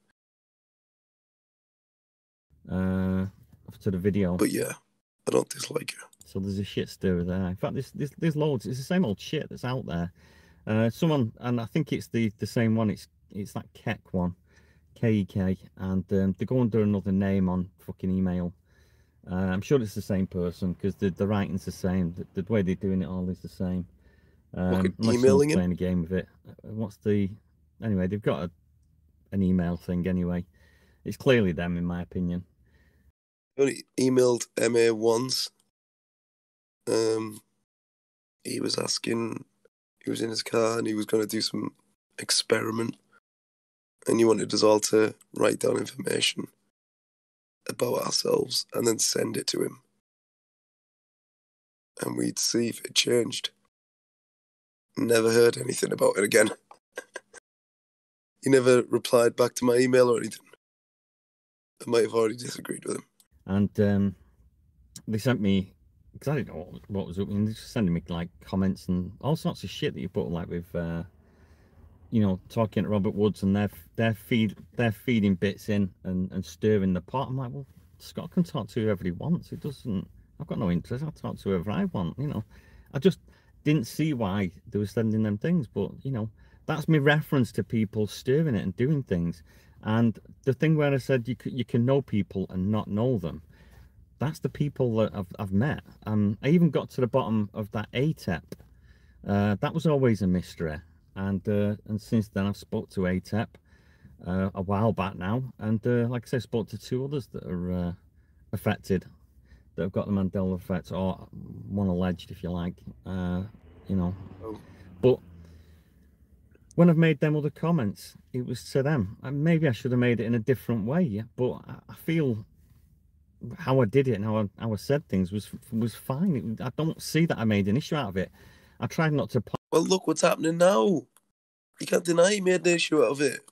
Uh... to the video, but yeah, I don't dislike you. So there's a shit stirrer there. In fact, there's, there's, there's loads. It's the same old shit that's out there. Uh, someone, and I think it's the, the same one. It's it's that Keck one, K E K, and um, they go under another name on fucking email. Uh, I'm sure it's the same person, because the, the writing's the same. The, the way they're doing it all is the same. Um, unless emailing playing a game with it. What's the... Anyway, they've got a, an email thing anyway. It's clearly them, in my opinion. I only emailed M A once. Um, he was asking, he was in his car and he was going to do some experiment, and he wanted us all to write down information about ourselves and then send it to him, and we'd see if it changed. Never heard anything about it again. He never replied back to my email or anything. I might have already disagreed with him. And um, they sent me, because I didn't know what, what was up, and they just sending me like comments and all sorts of shit that you put, like with, uh, you know, talking to Robert Woods, and they're they're feed they're feeding bits in and and stirring the pot. I'm like, well, Scott can talk to whoever he wants. It doesn't. I've got no interest. I'll talk to whoever I want. You know, I just didn't see why they were sending them things. But you know, that's my reference to people stirring it and doing things. And the thing where I said you can, you can know people and not know them. That's the people that I've I've met. Um, I even got to the bottom of that A T E P. Uh, that was always a mystery. And uh, and since then I've spoke to A T E P uh, a while back now, and uh, like I say, spoke to two others that are uh, affected, that have got the Mandela effect, or one alleged, if you like, uh, you know. Oh. But when I've made them other comments, it was to them. And maybe I should have made it in a different way, but I feel how I did it and how I, how I said things was was fine. It, I don't see that I made an issue out of it. I tried not to. Well, look what's happening now. You can't deny you made an issue out of it.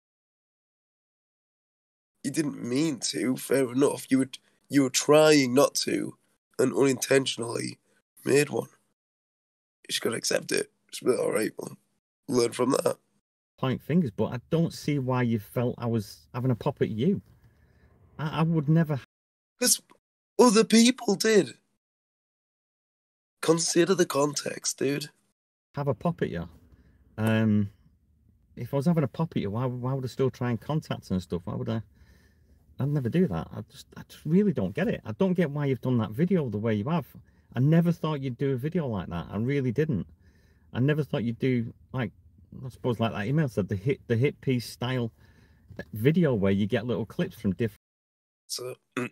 You didn't mean to, fair enough. You were, you were trying not to, and unintentionally made one. You just got to accept it. Just be like, all right, well, learn from that. Point fingers, but I don't see why you felt I was having a pop at you. I, I would never. Because other people did. Consider the context, dude. Have a pop at you. Um, if I was having a pop at you, why, why would I still try and contact and stuff? Why would I? I'd never do that. I just, I just really don't get it. I don't get why you've done that video the way you have. I never thought you'd do a video like that. I really didn't. I never thought you'd do, like, I suppose like that email said, the hit the hit piece style video where you get little clips from different. So,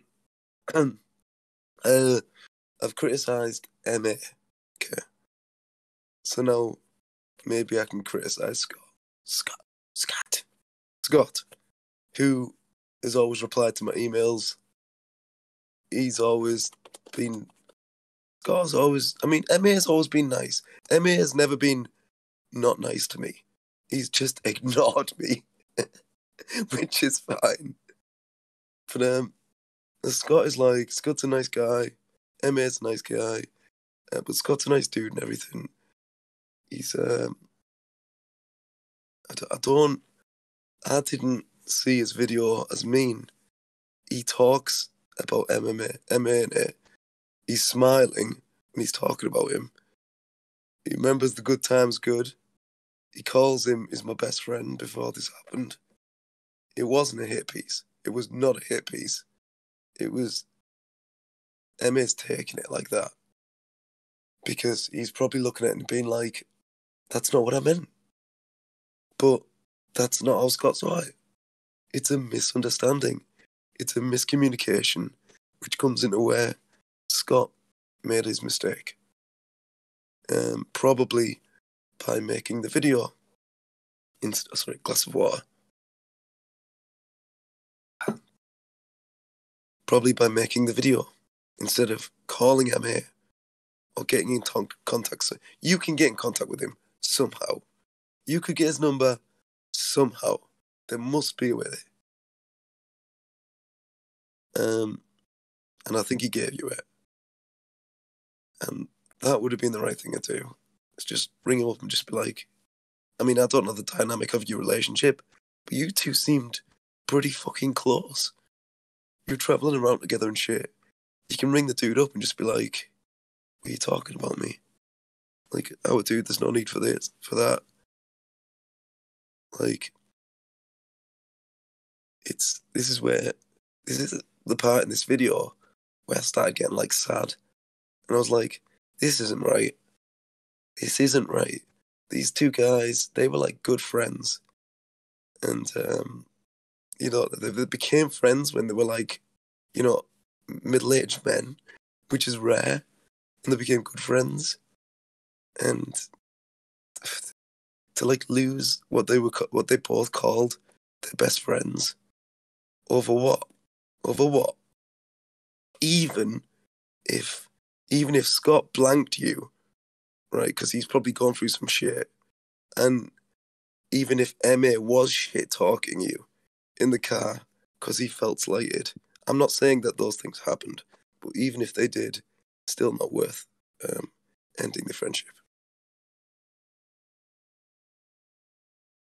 uh, I've criticised M A. Okay. So now maybe I can criticise Scott. Scott. Scott. Scott. Who has always replied to my emails. He's always been. Scott's always. I mean, M A has always been nice. M A has never been not nice to me. He's just ignored me, which is fine. But um, Scott is like, Scott's a nice guy. M A's a nice guy. Uh, but Scott's a nice dude and everything. He's, um, I, d- I don't, I didn't see his video as mean. He talks about M M A, M A and A. He's smiling when he's talking about him. He remembers the good times good. He calls him, is my best friend before this happened. It wasn't a hit piece. It was not a hit piece. It was, M A's taking it like that. Because he's probably looking at it and being like, that's not what I meant. But that's not how Scott saw it. It's a misunderstanding. It's a miscommunication, which comes into where Scott made his mistake. Um, probably by making the video. In, sorry, glass of water. Probably by making the video instead of calling M A or getting in t- contact. So you can get in contact with him somehow. You could get his number somehow. There must be a way. Um, and I think he gave you it. And that would have been the right thing to do. It's just ring him up and just be like, I mean, I don't know the dynamic of your relationship, but you two seemed pretty fucking close. You're travelling around together and shit. You can ring the dude up and just be like, what are you talking about me? Like, oh, dude, there's no need for this, for that. Like, it's, this is where, this is the part in this video where I started getting, like, sad. And I was like, this isn't right. This isn't right. These two guys, they were, like, good friends. And, um, you know, they, they became friends when they were, like, you know, middle-aged men, which is rare. And they became good friends. And to, like, lose what they were, what they both called their best friends. Over what? Over what? Even if, even if Scott blanked you, right, because he's probably gone through some shit, and even if M A was shit-talking you in the car because he felt slighted, I'm not saying that those things happened, but even if they did, still not worth um, ending the friendship.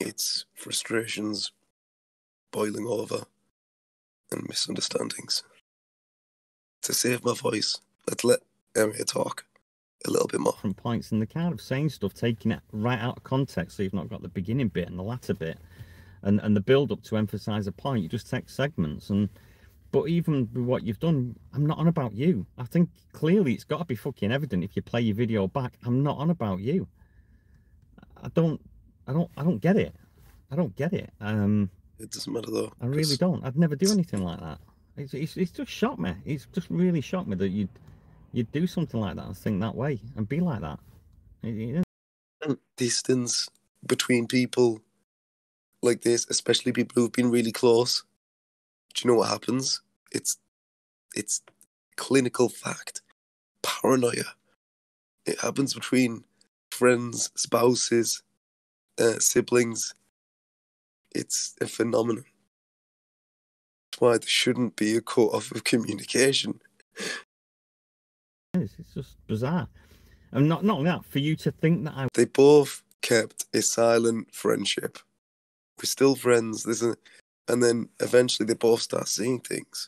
It's frustrations boiling over and misunderstandings. To save my voice, let's let Emma talk a little bit more. From points in the card of saying stuff, taking it right out of context, so you've not got the beginning bit and the latter bit, and and the build up to emphasize a point. You just take segments, and but even with what you've done, I'm not on about you. I think clearly it's got to be fucking evident if you play your video back. I'm not on about you. I don't, I don't, I don't get it. I don't get it. Um, it doesn't matter though. I really don't. I'd never do anything like that. It's, it's, it's just shocked me. It's just really shocked me that you'd you'd do something like that and think that way and be like that. It, it, Distance between people like this, especially people who've been really close. Do you know what happens? It's it's clinical fact. Paranoia. It happens between friends, spouses, uh, siblings. It's a phenomenon. That's why there shouldn't be a cut-off of communication. It's, it's just bizarre. And not, not only that, for you to think that I... They both kept a silent friendship. We're still friends. There's a, and then eventually they both start seeing things.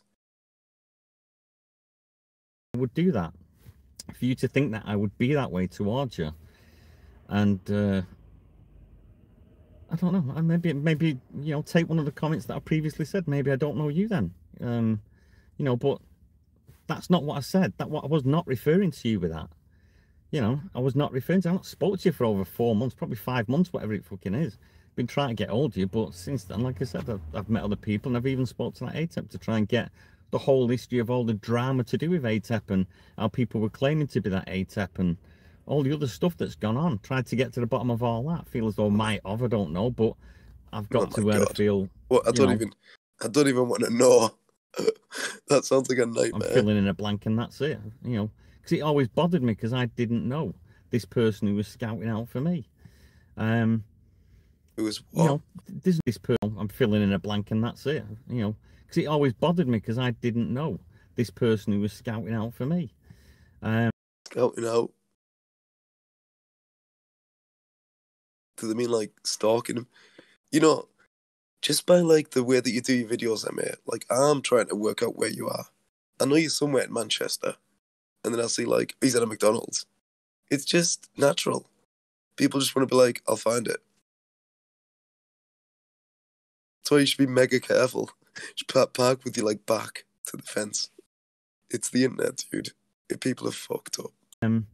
would do that. For you to think that I would be that way towards you. And... Uh, I don't know. Maybe, maybe you know, take one of the comments that I previously said. Maybe I don't know you then. Um, you know, but that's not what I said. That what I was not referring to you with that. You know, I was not referring to. I not spoke to you for over four months, probably five months, whatever it fucking is. Been trying to get hold of you, but since then, like I said, I've, I've met other people, and I've even spoke to that A T E P to try and get the whole history of all the drama to do with A T E P and how people were claiming to be that A T E P and all the other stuff that's gone on. Tried to get to the bottom of all that. I feel as though I might have, I don't know, but I've got oh to where God. I feel. Well, I don't know, even. I don't even want to know. That sounds like a nightmare. I'm filling in a blank, and that's it. You know, because it always bothered me because I didn't know this person who was scouting out for me. Um, it was what? You know, this this person. I'm filling in a blank, and that's it. You know, because it always bothered me because I didn't know this person who was scouting out for me. Um, scouting out. Do they mean like stalking him? You know, just by like the way that you do your videos, I mate, like I'm trying to work out where you are. I know you're somewhere in Manchester, and then I'll see like he's at a McDonald's. It's just natural. People just want to be like, I'll find it. That's why you should be mega careful. Just park with your like back to the fence. It's the internet, dude. People are fucked up. Um.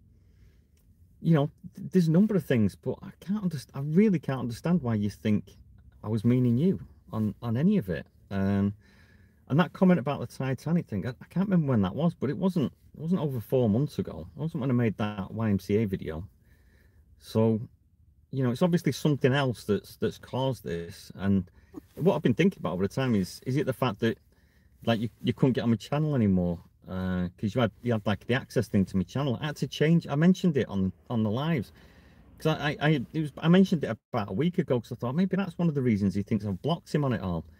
You know, there's a number of things, but I can't understand. I really can't understand why you think I was meaning you on on any of it. Um, and that comment about the Titanic thing, I, I can't remember when that was, but it wasn't it wasn't over four months ago. It wasn't when I made that Y M C A video. So, you know, it's obviously something else that's that's caused this. And what I've been thinking about over the time is, is it the fact that like you you couldn't get on my channel anymore? Because uh, you had you had like the access thing to my channel. I had to change. I mentioned it on on the lives because I I I, it was, I mentioned it about a week ago because I thought maybe that's one of the reasons he thinks I've blocked him on it all.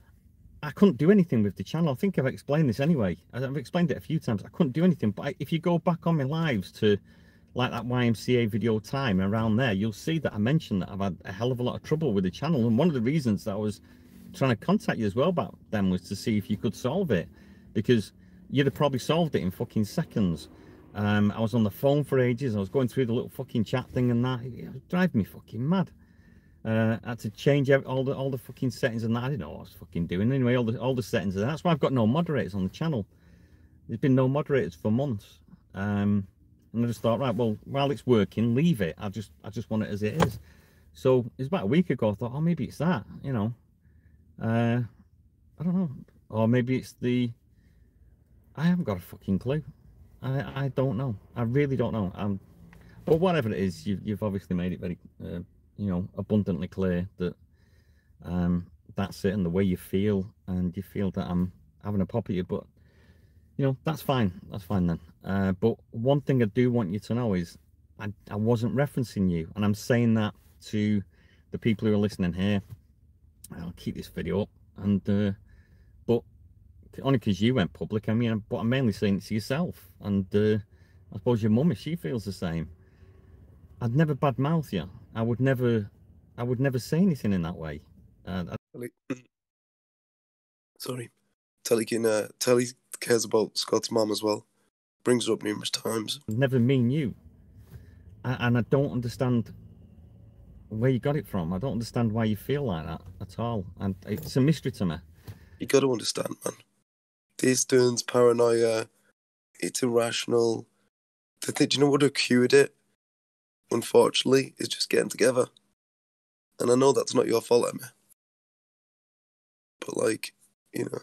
I couldn't do anything with the channel. I think I've explained this anyway. I've explained it a few times. I couldn't do anything. But I, if you go back on my lives to like that Y M C A video time around there, you'll see that I mentioned that I've had a hell of a lot of trouble with the channel. And one of the reasons that I was trying to contact you as well about them was to see if you could solve it, because you'd have probably solved it in fucking seconds. Um, I was on the phone for ages. I was going through the little fucking chat thing and that. It was driving me fucking mad. Uh, I had to change all the all the fucking settings and that. I didn't know what I was fucking doing. Anyway, all the all the settings of that. That's why I've got no moderators on the channel. There's been no moderators for months. Um, and I just thought, right, well, while it's working, leave it. I just I just want it as it is. So it was about a week ago. I thought, oh, maybe it's that. You know, uh, I don't know, or maybe it's the. I haven't got a fucking clue. I I don't know. I really don't know. Um, but whatever it is, you, you've obviously made it very, uh, you know, abundantly clear that um that's it, and the way you feel, and you feel that I'm having a pop at you. But you know, that's fine. That's fine then. Uh, but one thing I do want you to know is I I wasn't referencing you, and I'm saying that to the people who are listening here. I'll keep this video up, and uh, but. Only because you went public, I mean, but I'm mainly saying it to yourself, and uh, I suppose your mum, if she feels the same. I'd never badmouth you. I would never, I would never say anything in that way. Uh, I... Sorry. Telly can, uh, Telly cares about Scott's mum as well. Brings her up numerous times. Never mean you. And I don't understand where you got it from. I don't understand why you feel like that at all. And it's a mystery to me. You got to understand, man. This turns paranoia. It's irrational. The thing, do you know what cured it? Unfortunately, is just getting together. And I know that's not your fault, Emma. But, like, you know.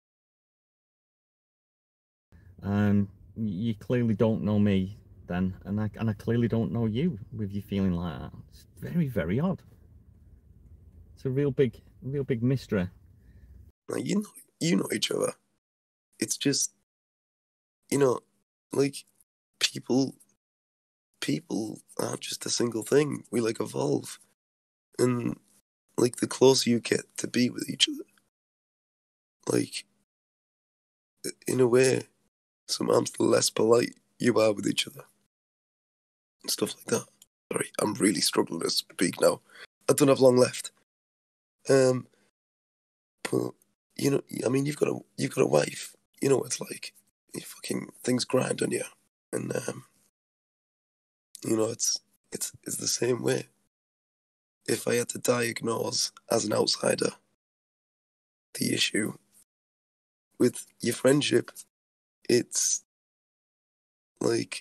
Um, you clearly don't know me then, and I, and I clearly don't know you with you feeling like that. It's very, very odd. It's a real big, real big mystery. Now, you know, you know each other. It's just, you know, like, people, people aren't just a single thing. We, like, evolve. And, like, the closer you get to be with each other, like, in a way, sometimes the less polite you are with each other. And stuff like that. Sorry, I'm really struggling to speak now. I don't have long left. Um, but, you know, I mean, you've got a, you've got a wife. You know what it's like. You fucking, things grind on you. And, um, you know, it's, it's, it's the same way. If I had to diagnose as an outsider the issue with your friendship, it's like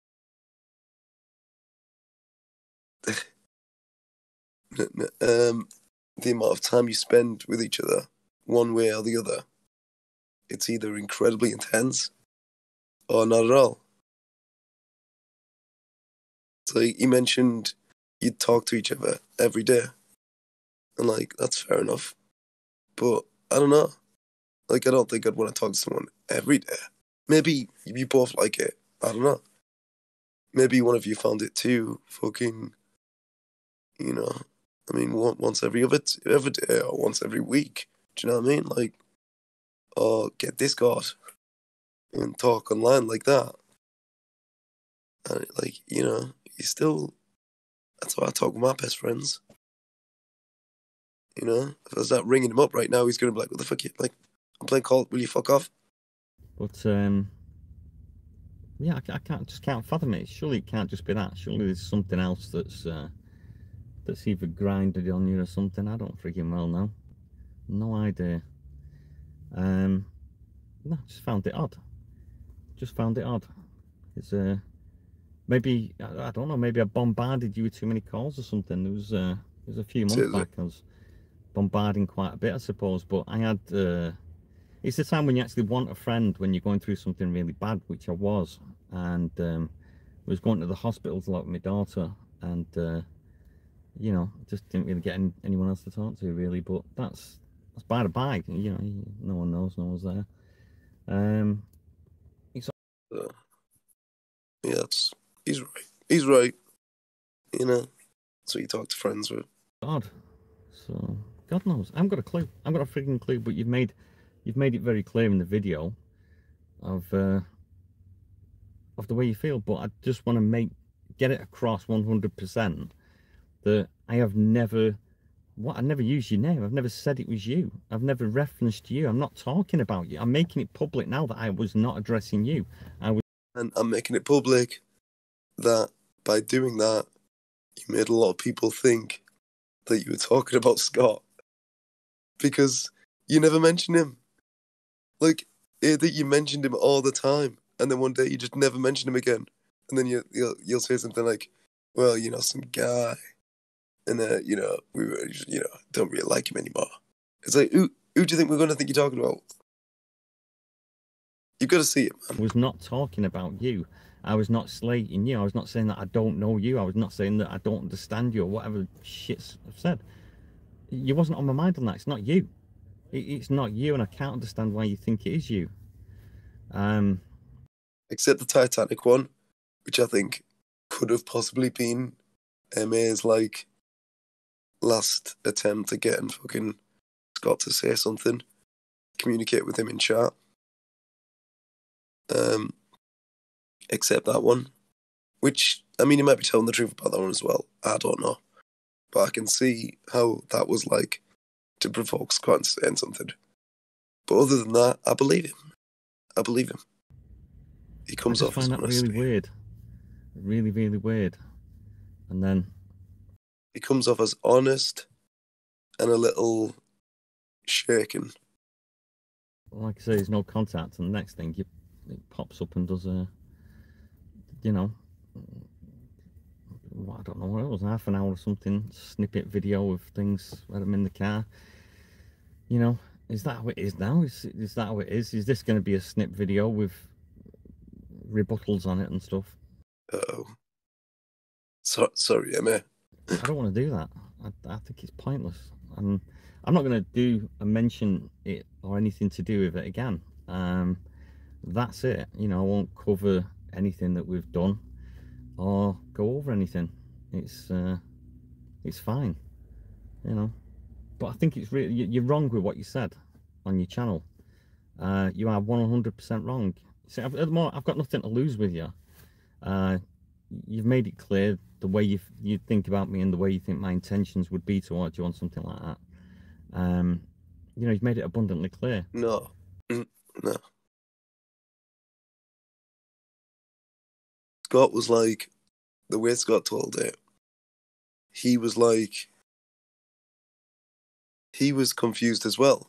um, the amount of time you spend with each other, one way or the other. It's either incredibly intense or not at all. So you mentioned you'd talk to each other every day. And, like, that's fair enough. But, I don't know. Like, I don't think I'd want to talk to someone every day. Maybe you both like it. I don't know. Maybe one of you found it too fucking, you know, I mean, once every other, every day or once every week. Do you know what I mean? Like, or get Discord and talk online like that. And, like, you know, you still, that's how I talk with my best friends. You know, if I start ringing him up right now, he's going to be like, what the fuck, you, like, I'm playing Call, will you fuck off? But, um, yeah, I, I can't, just can't fathom it. Surely it can't just be that. Surely there's something else that's, uh, that's either grinded on you or something. I don't freaking well know. No idea. Um, no, just found it odd. Just found it odd. It's, uh, maybe, I, I don't know, maybe I bombarded you with too many calls or something. There was, uh, there was a few months back I was bombarding quite a bit, I suppose, but I had, uh, it's the time when you actually want a friend, when you're going through something really bad, which I was, and um, I was going to the hospital a lot with my daughter, and, uh, you know, just didn't really get any, anyone else to talk to, really, but that's, that's by the by, you know, no one knows, no one's there. Um, it's... Uh, yeah, it's, he's right. He's right. You know, so you talk to friends with. God. So, God knows. I haven't got a clue. I haven't got a freaking clue, but you've made you've made it very clear in the video of uh, of the way you feel. But I just want to make get it across one hundred percent that I have never what I never used your name. I've never said it was you. I've never referenced you. I'm not talking about you. I'm making it public now that I was not addressing you. I was, and I'm making it public that by doing that, you made a lot of people think that you were talking about Scott because you never mentioned him. Like, eh, that you mentioned him all the time, and then one day you just never mention him again, and then you you'll, you'll say something like, "Well, you know, some guy, and uh, you know, we were, you know, don't really like him anymore." It's like, who who do you think we're going to think you're talking about? You've got to see it, man. I was not talking about you. I was not slating you. I was not saying that I don't know you. I was not saying that I don't understand you or whatever shit I've said. You wasn't on my mind on that. It's not you. It, it's not you, and I can't understand why you think it is you. Um, Except the Titanic one, which I think could have possibly been M A's, like, last attempt at getting fucking Scott to say something, communicate with him in chat. Um, except that one, which, I mean, he might be telling the truth about that one as well. I don't know. but I can see how that was like to provoke Scott into saying something. But other than that, I believe him. I believe him. He comes I just off find as that really weird. Really, really weird. And then he comes off as honest and a little shaken. Like I say, there's no contact, and the next thing, you, it pops up and does a, you know, I don't know what it was, half an hour or something, snippet video of things when I'm in the car. You know, is that how it is now? Is, is that how it is? Is this going to be a snip video with rebuttals on it and stuff? Uh-oh. So, sorry, Emma. I don't want to do that. I, I think it's pointless. I'm, I'm not going to do a mention it or anything to do with it again. Um, that's it. You know, I won't cover anything that we've done or go over anything. It's uh, it's fine, you know. But I think it's really, you're wrong with what you said on your channel. Uh, you are one hundred percent wrong. See, I've, at the moment, I've got nothing to lose with you. Uh, you've made it clear the way you you think about me and the way you think my intentions would be towards you on something like that. Um, you know, you've made it abundantly clear. No, no. Scott was like, the way Scott told it, he was like, he was confused as well.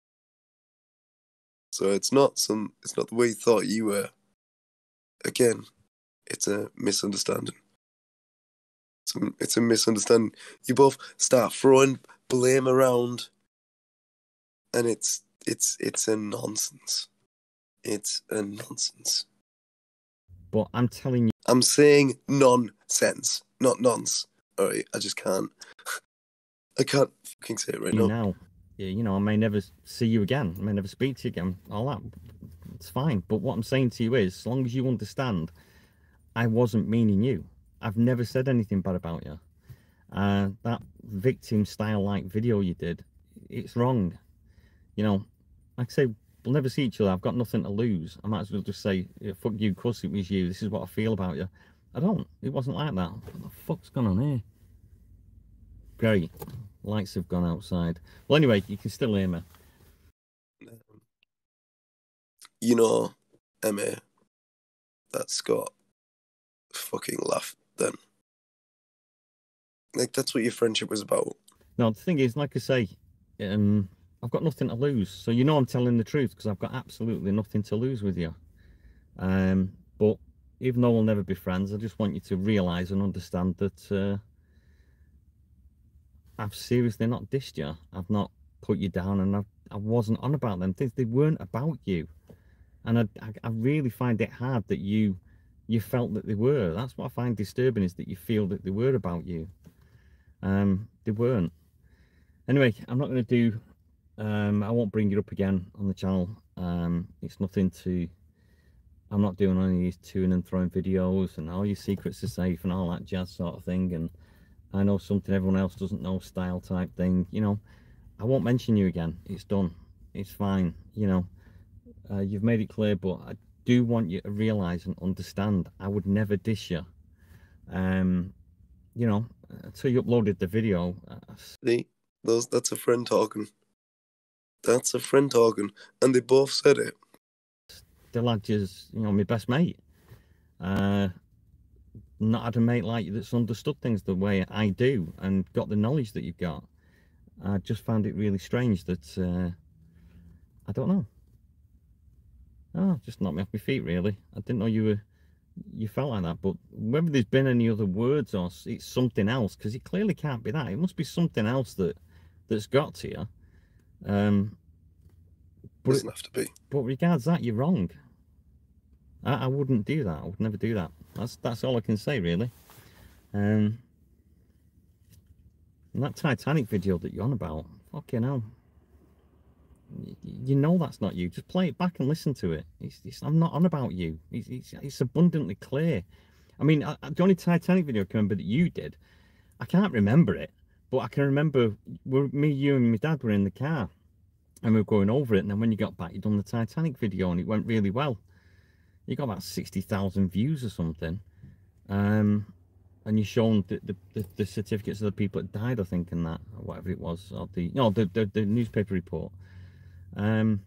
So it's not some, it's not the way he thought you were. Again, it's a misunderstanding. It's a, it's a misunderstanding. You both start throwing blame around, and it's it's it's a nonsense. It's a nonsense. But I'm telling you, I'm saying nonsense, not nonce. All right, I just can't. I can't fucking say it right you now. now, you know, I may never see you again. I may never speak to you again. All that, it's fine. But what I'm saying to you is, as long as you understand, I wasn't meaning you. I've never said anything bad about you. Uh, that victim style like video you did, it's wrong. You know, like I say, we'll never see each other. I've got nothing to lose. I might as well just say, yeah, fuck you, cuz it was you. This is what I feel about you. I don't. It wasn't like that. What the fuck's going on here? Great. Lights have gone outside. Well, anyway, you can still hear me. You know, Emma, that Scott fucking laughed then. Like, that's what your friendship was about. No, the thing is, like I say, um, I've got nothing to lose. So you know I'm telling the truth because I've got absolutely nothing to lose with you. Um, but even though we'll never be friends, I just want you to realise and understand that uh, I've seriously not dissed you. I've not put you down, and I've, I wasn't on about them things. They weren't about you. And I, I, I really find it hard that you you felt that they were. That's what I find disturbing, is that you feel that they were about you. Um, they weren't. Anyway, I'm not going to do, um, I won't bring it up again on the channel. Um, it's nothing to, I'm not doing any of these toing and throwing videos and all your secrets are safe and all that jazz sort of thing. And I know something everyone else doesn't know style type thing. You know, I won't mention you again. It's done. It's fine. You know, uh, you've made it clear, but I do want you to realise and understand I would never dish you. Um, you know, until you uploaded the video. Uh, See, those, that's a friend talking. That's a friend talking. And they both said it. The lad is, you know, my best mate. Uh, not had a mate like you that's understood things the way I do and got the knowledge that you've got. I just found it really strange that, uh, I don't know. Oh, just knocked me off my feet, really. I didn't know you were, you felt like that. But whether there's been any other words or it's something else, because it clearly can't be that. It must be something else that, that's got to you. Um, but, Doesn't have to be. But regards that, you're wrong. I, I wouldn't do that. I would never do that. That's that's all I can say, really. Um, and that Titanic video that you're on about, fucking hell. You, you know that's not you. Just play it back and listen to it. It's, it's, I'm not on about you. It's, it's, it's abundantly clear. I mean, I, the only Titanic video I can remember that you did, I can't remember it, but I can remember we're, me, you and my dad were in the car and we were going over it, and then when you got back, you'd done the Titanic video and it went really well. You got about sixty thousand views or something. Um, and you shown the, the, the, the certificates of the people that died, I think, and that, or whatever it was, or the, no, the, the, the newspaper report. Um,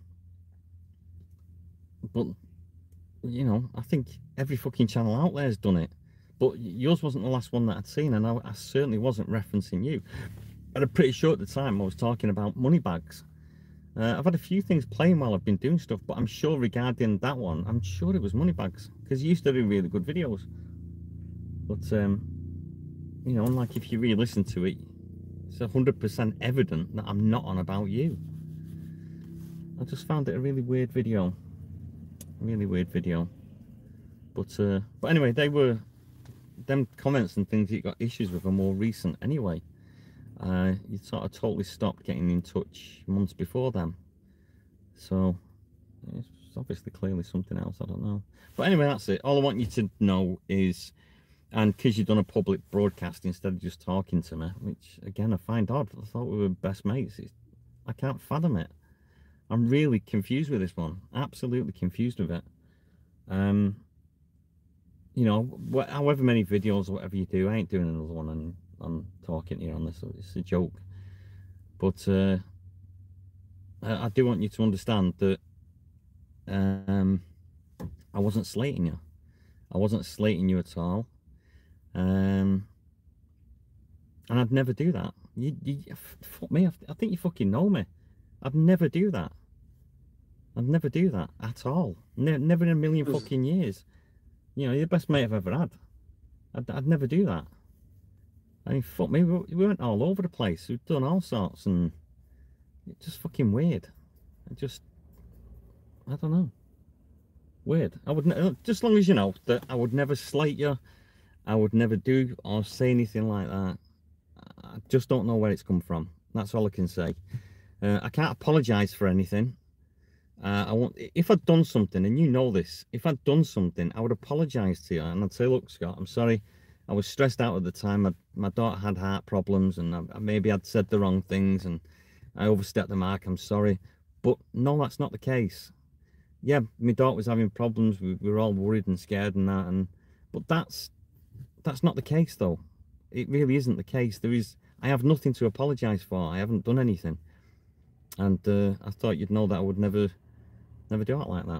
but, you know, I think every fucking channel out there has done it. But yours wasn't the last one that I'd seen, and I, I certainly wasn't referencing you. But I'm pretty sure at the time I was talking about money bags. Uh, I've had a few things playing while I've been doing stuff, but I'm sure regarding that one, I'm sure it was money bags, because you used to do really good videos. But, um, you know, like if you really listen to it, it's one hundred percent evident that I'm not on about you. I just found it a really weird video. Really weird video. But, uh, but anyway, they were, them comments and things that you got issues with are more recent anyway. Uh, you sort of totally stopped getting in touch months before them, so it's obviously clearly something else, I don't know. But anyway, that's it. All I want you to know is, and because you've done a public broadcast instead of just talking to me, which again I find odd, I thought we were best mates. It's, I can't fathom it. I'm really confused with this one, absolutely confused with it. Um, you know, wh however many videos or whatever you do, I ain't doing another one and I'm talking to you on this, so it's a joke. But uh, I, I do want you to understand that um, I wasn't slating you. I wasn't slating you at all. Um, and I'd never do that. You, you, fuck me, I think you fucking know me. I'd never do that. I'd never do that at all. Ne never in a million fucking years. You know, you're the best mate I've ever had. I'd, I'd never do that. I mean, fuck me, we, we went all over the place. We've done all sorts, and it's just fucking weird. I just, I don't know. Weird. I would, just as long as you know that I would never slate you. I would never do or say anything like that. I just don't know where it's come from. That's all I can say. Uh, I can't apologise for anything. Uh, I want, if I'd done something, and you know this, if I'd done something, I would apologise to you, and I'd say, look, Scott, I'm sorry. I was stressed out at the time. I, my daughter had heart problems, and I, maybe I'd said the wrong things, and I overstepped the mark. I'm sorry. But no, that's not the case. Yeah, my daughter was having problems. We, we were all worried and scared and that, and but that's that's not the case, though. It really isn't the case. There is. I have nothing to apologise for. I haven't done anything, and uh, I thought you'd know that I would never, never do it like that.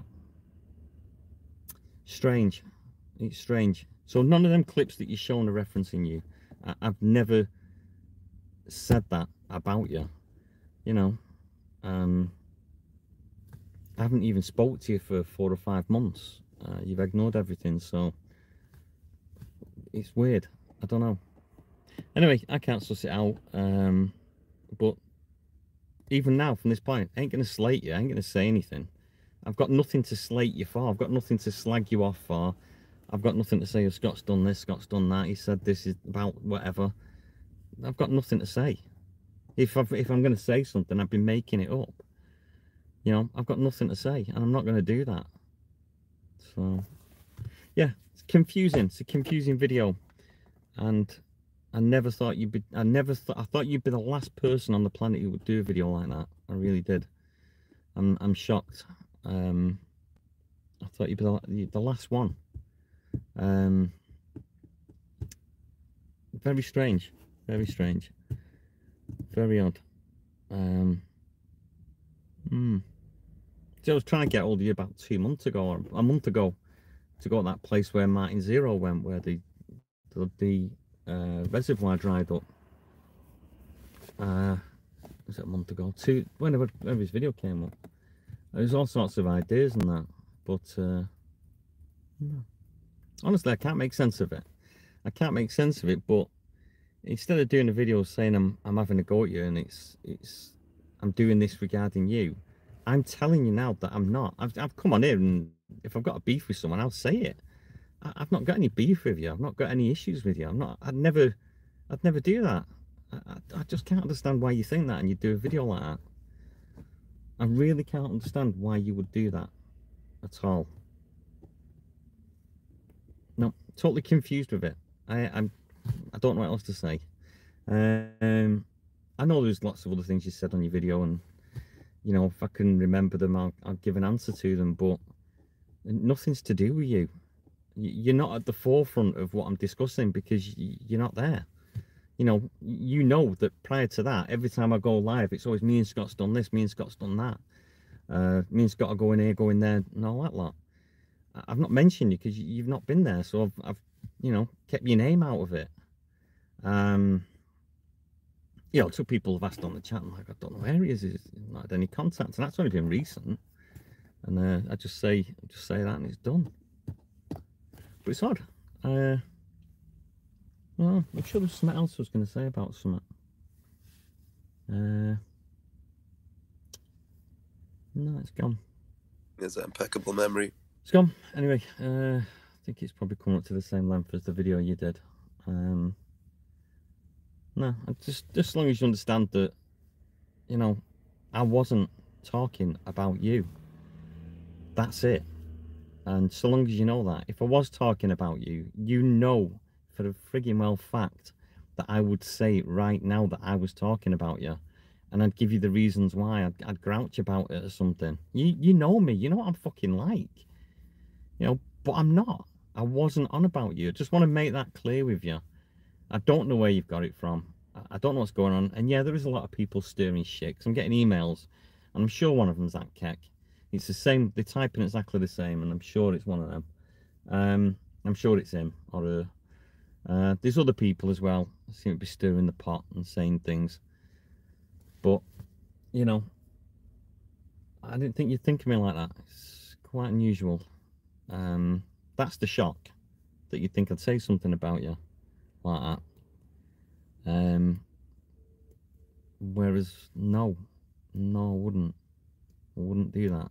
Strange. It's strange. So none of them clips that you're showing are referencing you. I, I've never said that about you. You know, um, I haven't even spoke to you for four or five months. Uh, you've ignored everything, so it's weird. I don't know. Anyway, I can't suss it out. Um, but even now, from this point, I ain't going to slate you. I ain't going to say anything. I've got nothing to slate you for. I've got nothing to slag you off for. I've got nothing to say, oh, Scott's done this, Scott's done that, he said this is about whatever. I've got nothing to say. If, I've, if I'm going to say something, I've been making it up. You know, I've got nothing to say, and I'm not going to do that. So, yeah, it's confusing. It's a confusing video. And I never thought you'd be, I never thought, I thought you'd be the last person on the planet who would do a video like that. I really did. I'm, I'm shocked. Um, I thought you'd be the, the last one. Um, very strange, very strange, very odd. Um, hmm. So I was trying to get hold of you about two months ago, or a month ago, to go to that place where Martin Zero went, where the the, the uh, reservoir dried up. Uh, was it a month ago? Two, whenever, whenever his video came up. There's all sorts of ideas and that, but uh, no. Honestly, I can't make sense of it. I can't make sense of it, but instead of doing a video saying I'm I'm having a go at you and it's it's I'm doing this regarding you, I'm telling you now that I'm not. I've I've come on here, and if I've got a beef with someone, I'll say it. I, I've not got any beef with you. I've not got any issues with you. I'm not. I'd never, I'd never do that. I, I, I just can't understand why you think that and you do a video like that. I really can't understand why you would do that at all. No, totally confused with it. I I'm I don't know what else to say. Um, I know there's lots of other things you said on your video, and you know, if I can remember them, I'll, I'll give an answer to them. But nothing's to do with you. You're not at the forefront of what I'm discussing because you're not there. You know, you know that prior to that, every time I go live, it's always me and Scott's done this, me and Scott's done that. Uh, me and Scott are going here, going there, and all that lot. I've not mentioned you because you've not been there, so I've, I've, you know, kept your name out of it. Um, you know, two people have asked on the chat, I'm like, I don't know where he is. He's not had any contact, and that's only been recent. And uh, I just say, just say that, and it's done. But it's odd. Uh, well, I'm sure there's something else I was going to say about something. Uh, no, it's gone. It's an impeccable memory. It's gone. Anyway, uh, I think it's probably coming up to the same length as the video you did. Um, no, just, just as long as you understand that, you know, I wasn't talking about you. That's it. And so long as you know that, if I was talking about you, you know for a frigging well fact that I would say right now that I was talking about you. And I'd give you the reasons why. I'd, I'd grouch about it or something. You, you know me. You know what I'm fucking like. You know, but I'm not. I wasn't on about you. I just want to make that clear with you. I don't know where you've got it from. I don't know what's going on. And yeah, there is a lot of people stirring shit. Cause I'm getting emails. And I'm sure one of them's that Keck. It's the same. They're typing exactly the same. And I'm sure it's one of them. Um, I'm sure it's him or her. Uh, there's other people as well. Seem to be stirring the pot and saying things. But, you know, I didn't think you'd think of me like that. It's quite unusual. Um, that's the shock, that you'd think I'd say something about you like that. Um, whereas, no, no, I wouldn't. I wouldn't do that.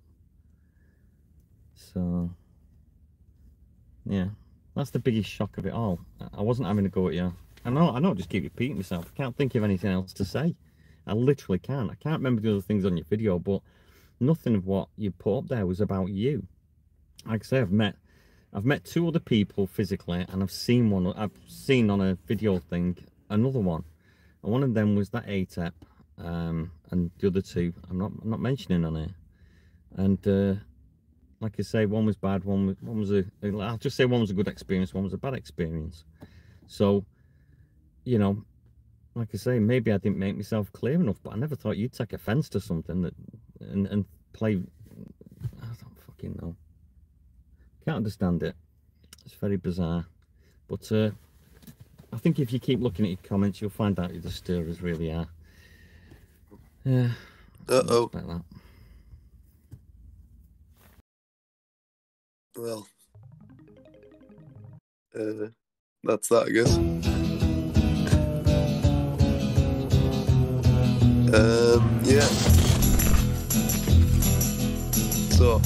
So, yeah, that's the biggest shock of it all. I wasn't having a go at you. I know, I know, I just keep repeating myself. I can't think of anything else to say. I literally can't. I can't remember the other things on your video, but nothing of what you put up there was about you. Like I say, I've met, I've met two other people physically, and I've seen one. I've seen on a video thing another one, and one of them was that A T E P, um, and the other two I'm not, I'm not mentioning on here. And uh, like I say, one was bad, one was, one was a. I'll just say one was a good experience, one was a bad experience. So, you know. Like I say, maybe I didn't make myself clear enough, but I never thought you'd take offence to something that and, and play. I don't fucking know. Can't understand it. It's very bizarre. But uh, I think if you keep looking at your comments, you'll find out who the stirrers really are. Yeah. Uh oh. Like that. Well, uh, that's that, I guess. Um, yeah. So,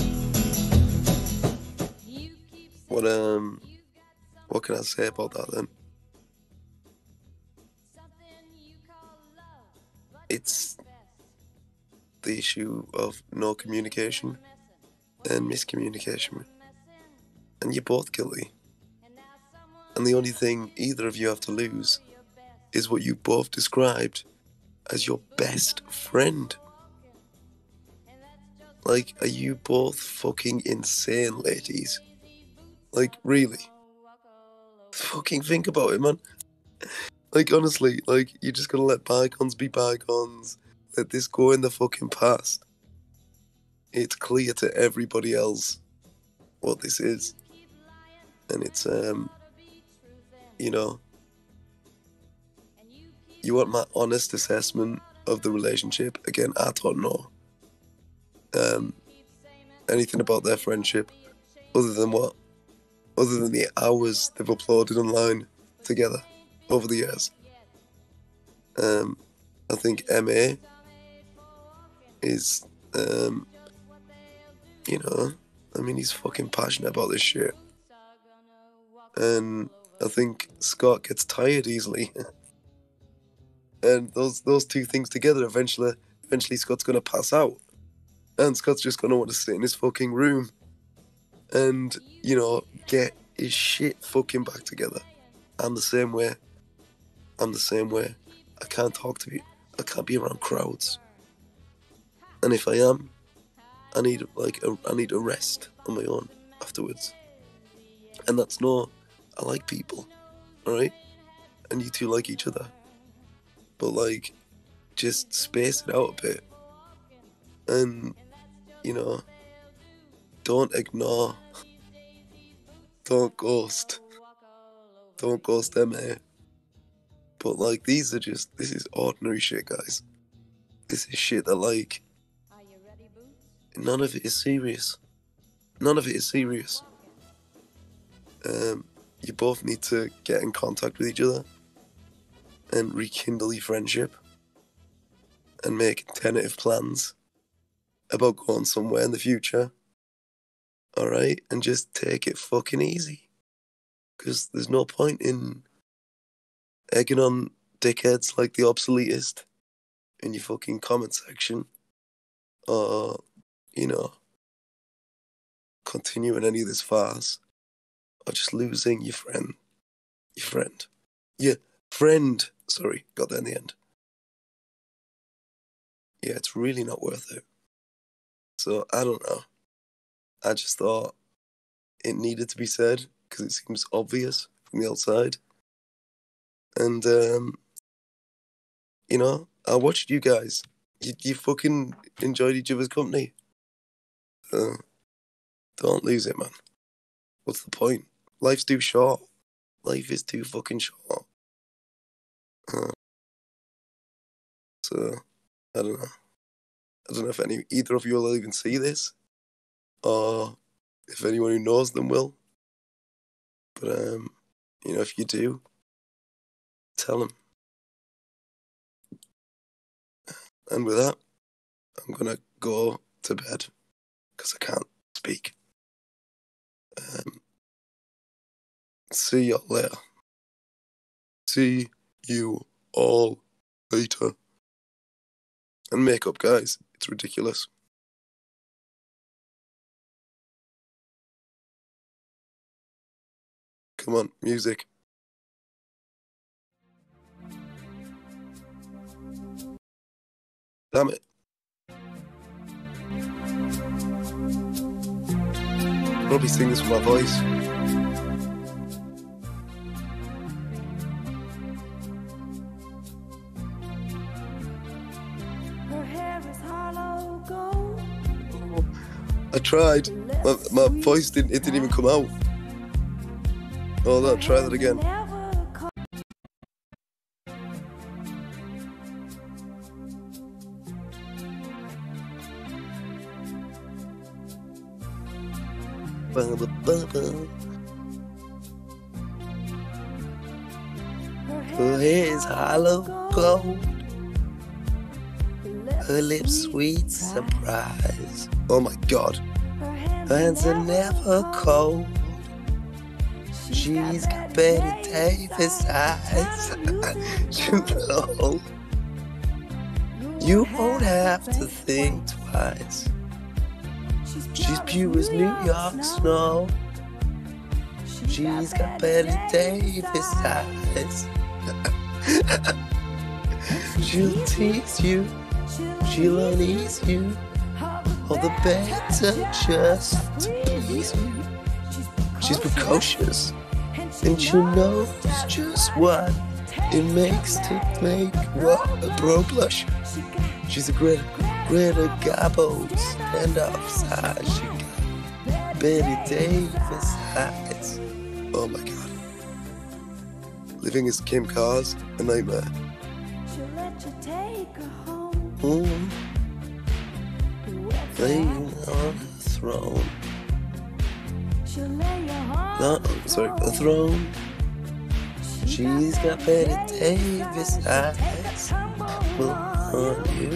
what um, what can I say about that then? It's the issue of no communication and miscommunication, and you're both guilty. And the only thing either of you have to lose is what you both described as your best friend. Like, are you both fucking insane, ladies? Like, really? Fucking think about it, man. Like, honestly, like, you're just gonna let bygones be bygones. Let this go in the fucking past. It's clear to everybody else what this is. And it's, um, you know, you want my honest assessment of the relationship? Again, I don't know. Um, anything about their friendship, other than what? Other than the hours they've uploaded online together over the years. Um, I think M A is, um, you know, I mean, he's fucking passionate about this shit. And I think Scott gets tired easily. And those those two things together, eventually, eventually Scott's gonna pass out, and Scott's just gonna want to sit in his fucking room, and you know, get his shit fucking back together. I'm the same way. I'm the same way. I can't talk to you. I can't be around crowds. And if I am, I need like a, I need a rest on my own afterwards. And that's no, I like people, alright? And you two like each other. But, like, just space it out a bit. And, you know, don't ignore. Don't ghost. Don't ghost M A. But, like, these are just, this is ordinary shit, guys. This is shit that, like, none of it is serious. None of it is serious. Um, you both need to get in contact with each other and rekindle your friendship and make tentative plans about going somewhere in the future. Alright? And just take it fucking easy. Because there's no point in egging on dickheads like the Obsoletist in your fucking comment section. Or, you know, continuing any of this farce. Or just losing your friend. Your friend. Your friend. Sorry, got there in the end. Yeah, it's really not worth it. So, I don't know. I just thought it needed to be said because it seems obvious from the outside. And, um, you know, I watched you guys. You, you fucking enjoyed each other's company. Uh, don't lose it, man. What's the point? Life's too short. Life is too fucking short. Uh, so, I don't know. I don't know if any either of you will even see this, or if anyone who knows them will. But, um, you know, if you do, tell them. And with that, I'm gonna go to bed, because I can't speak. Um, see y'all later. See you all later. And make up, guys. It's ridiculous. Come on, music. Damn it. Probably sing this with my voice. Her hair is hollow gold. I tried. My, my voice didn't, it didn't even come out. Oh no, try that again. Her hair is hollow gold. Her lips sweet surprise. Oh my god. Her hands are never cold. She's got Betty Davis eyes. You know, you won't have to think twice. She's pure as New York snow. She's got Betty Davis eyes. She'll tease you, she'll unease you, all the better just to please you. She's precocious, and she knows just what it makes to make a bro blush. She's a Greta, Greta Garbo standoff size. She got Betty Davis eyes. Oh my god. Living as Kim Cars, a nightmare. She'll let you take her home. Mm. Laying on a throne. She'll lay your heart No, sorry, a throne. She's got Betty Davis eyes. Will on you,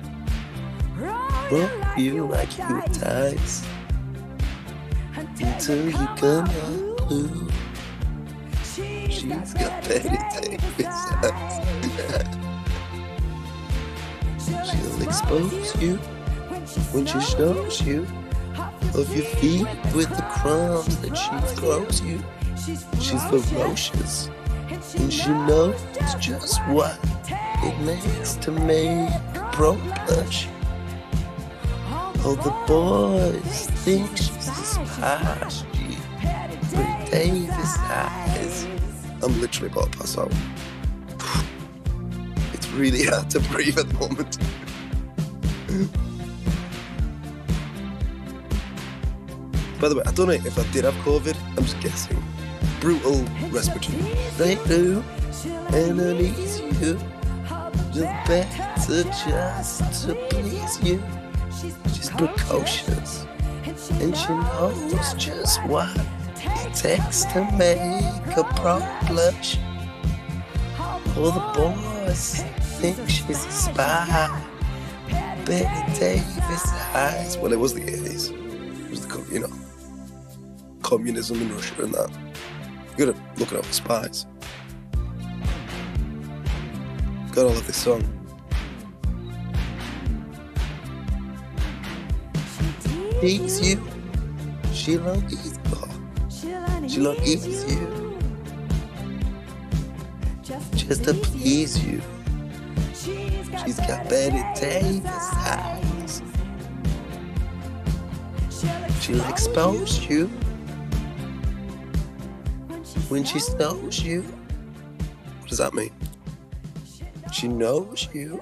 roll you like you ties until you come unglued. She's got Betty Davis eyes. She'll expose you when she shows you of your feet with the crumbs that she throws you. She's ferocious, and she knows just what it makes to make a bro blush. All the boys think she's a spy. She's Betty eyes. I'm literally about to pass out. It's really hard to breathe at the moment. By the way, I don't know if I did have COVID. I'm just guessing. Brutal respiratory. They do, and I need you. Just better just to please you. She's precocious, and she knows just what it takes to make a pro blush. All the boys think she's a spy. Betty Davis eyes. Well, it was the eighties. It was the, you know, communism in Russia and that. You gotta look out for spies. God, I love this song. Ease you. She don't ease. Oh. She don't ease you. Just to please you. She's got Betty Davis eyes. She'll expose you when she knows you. What does that mean? She knows you.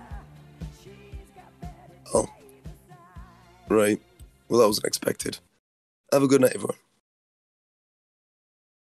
Oh. Right. Well, that was unexpected. Have a good night, everyone.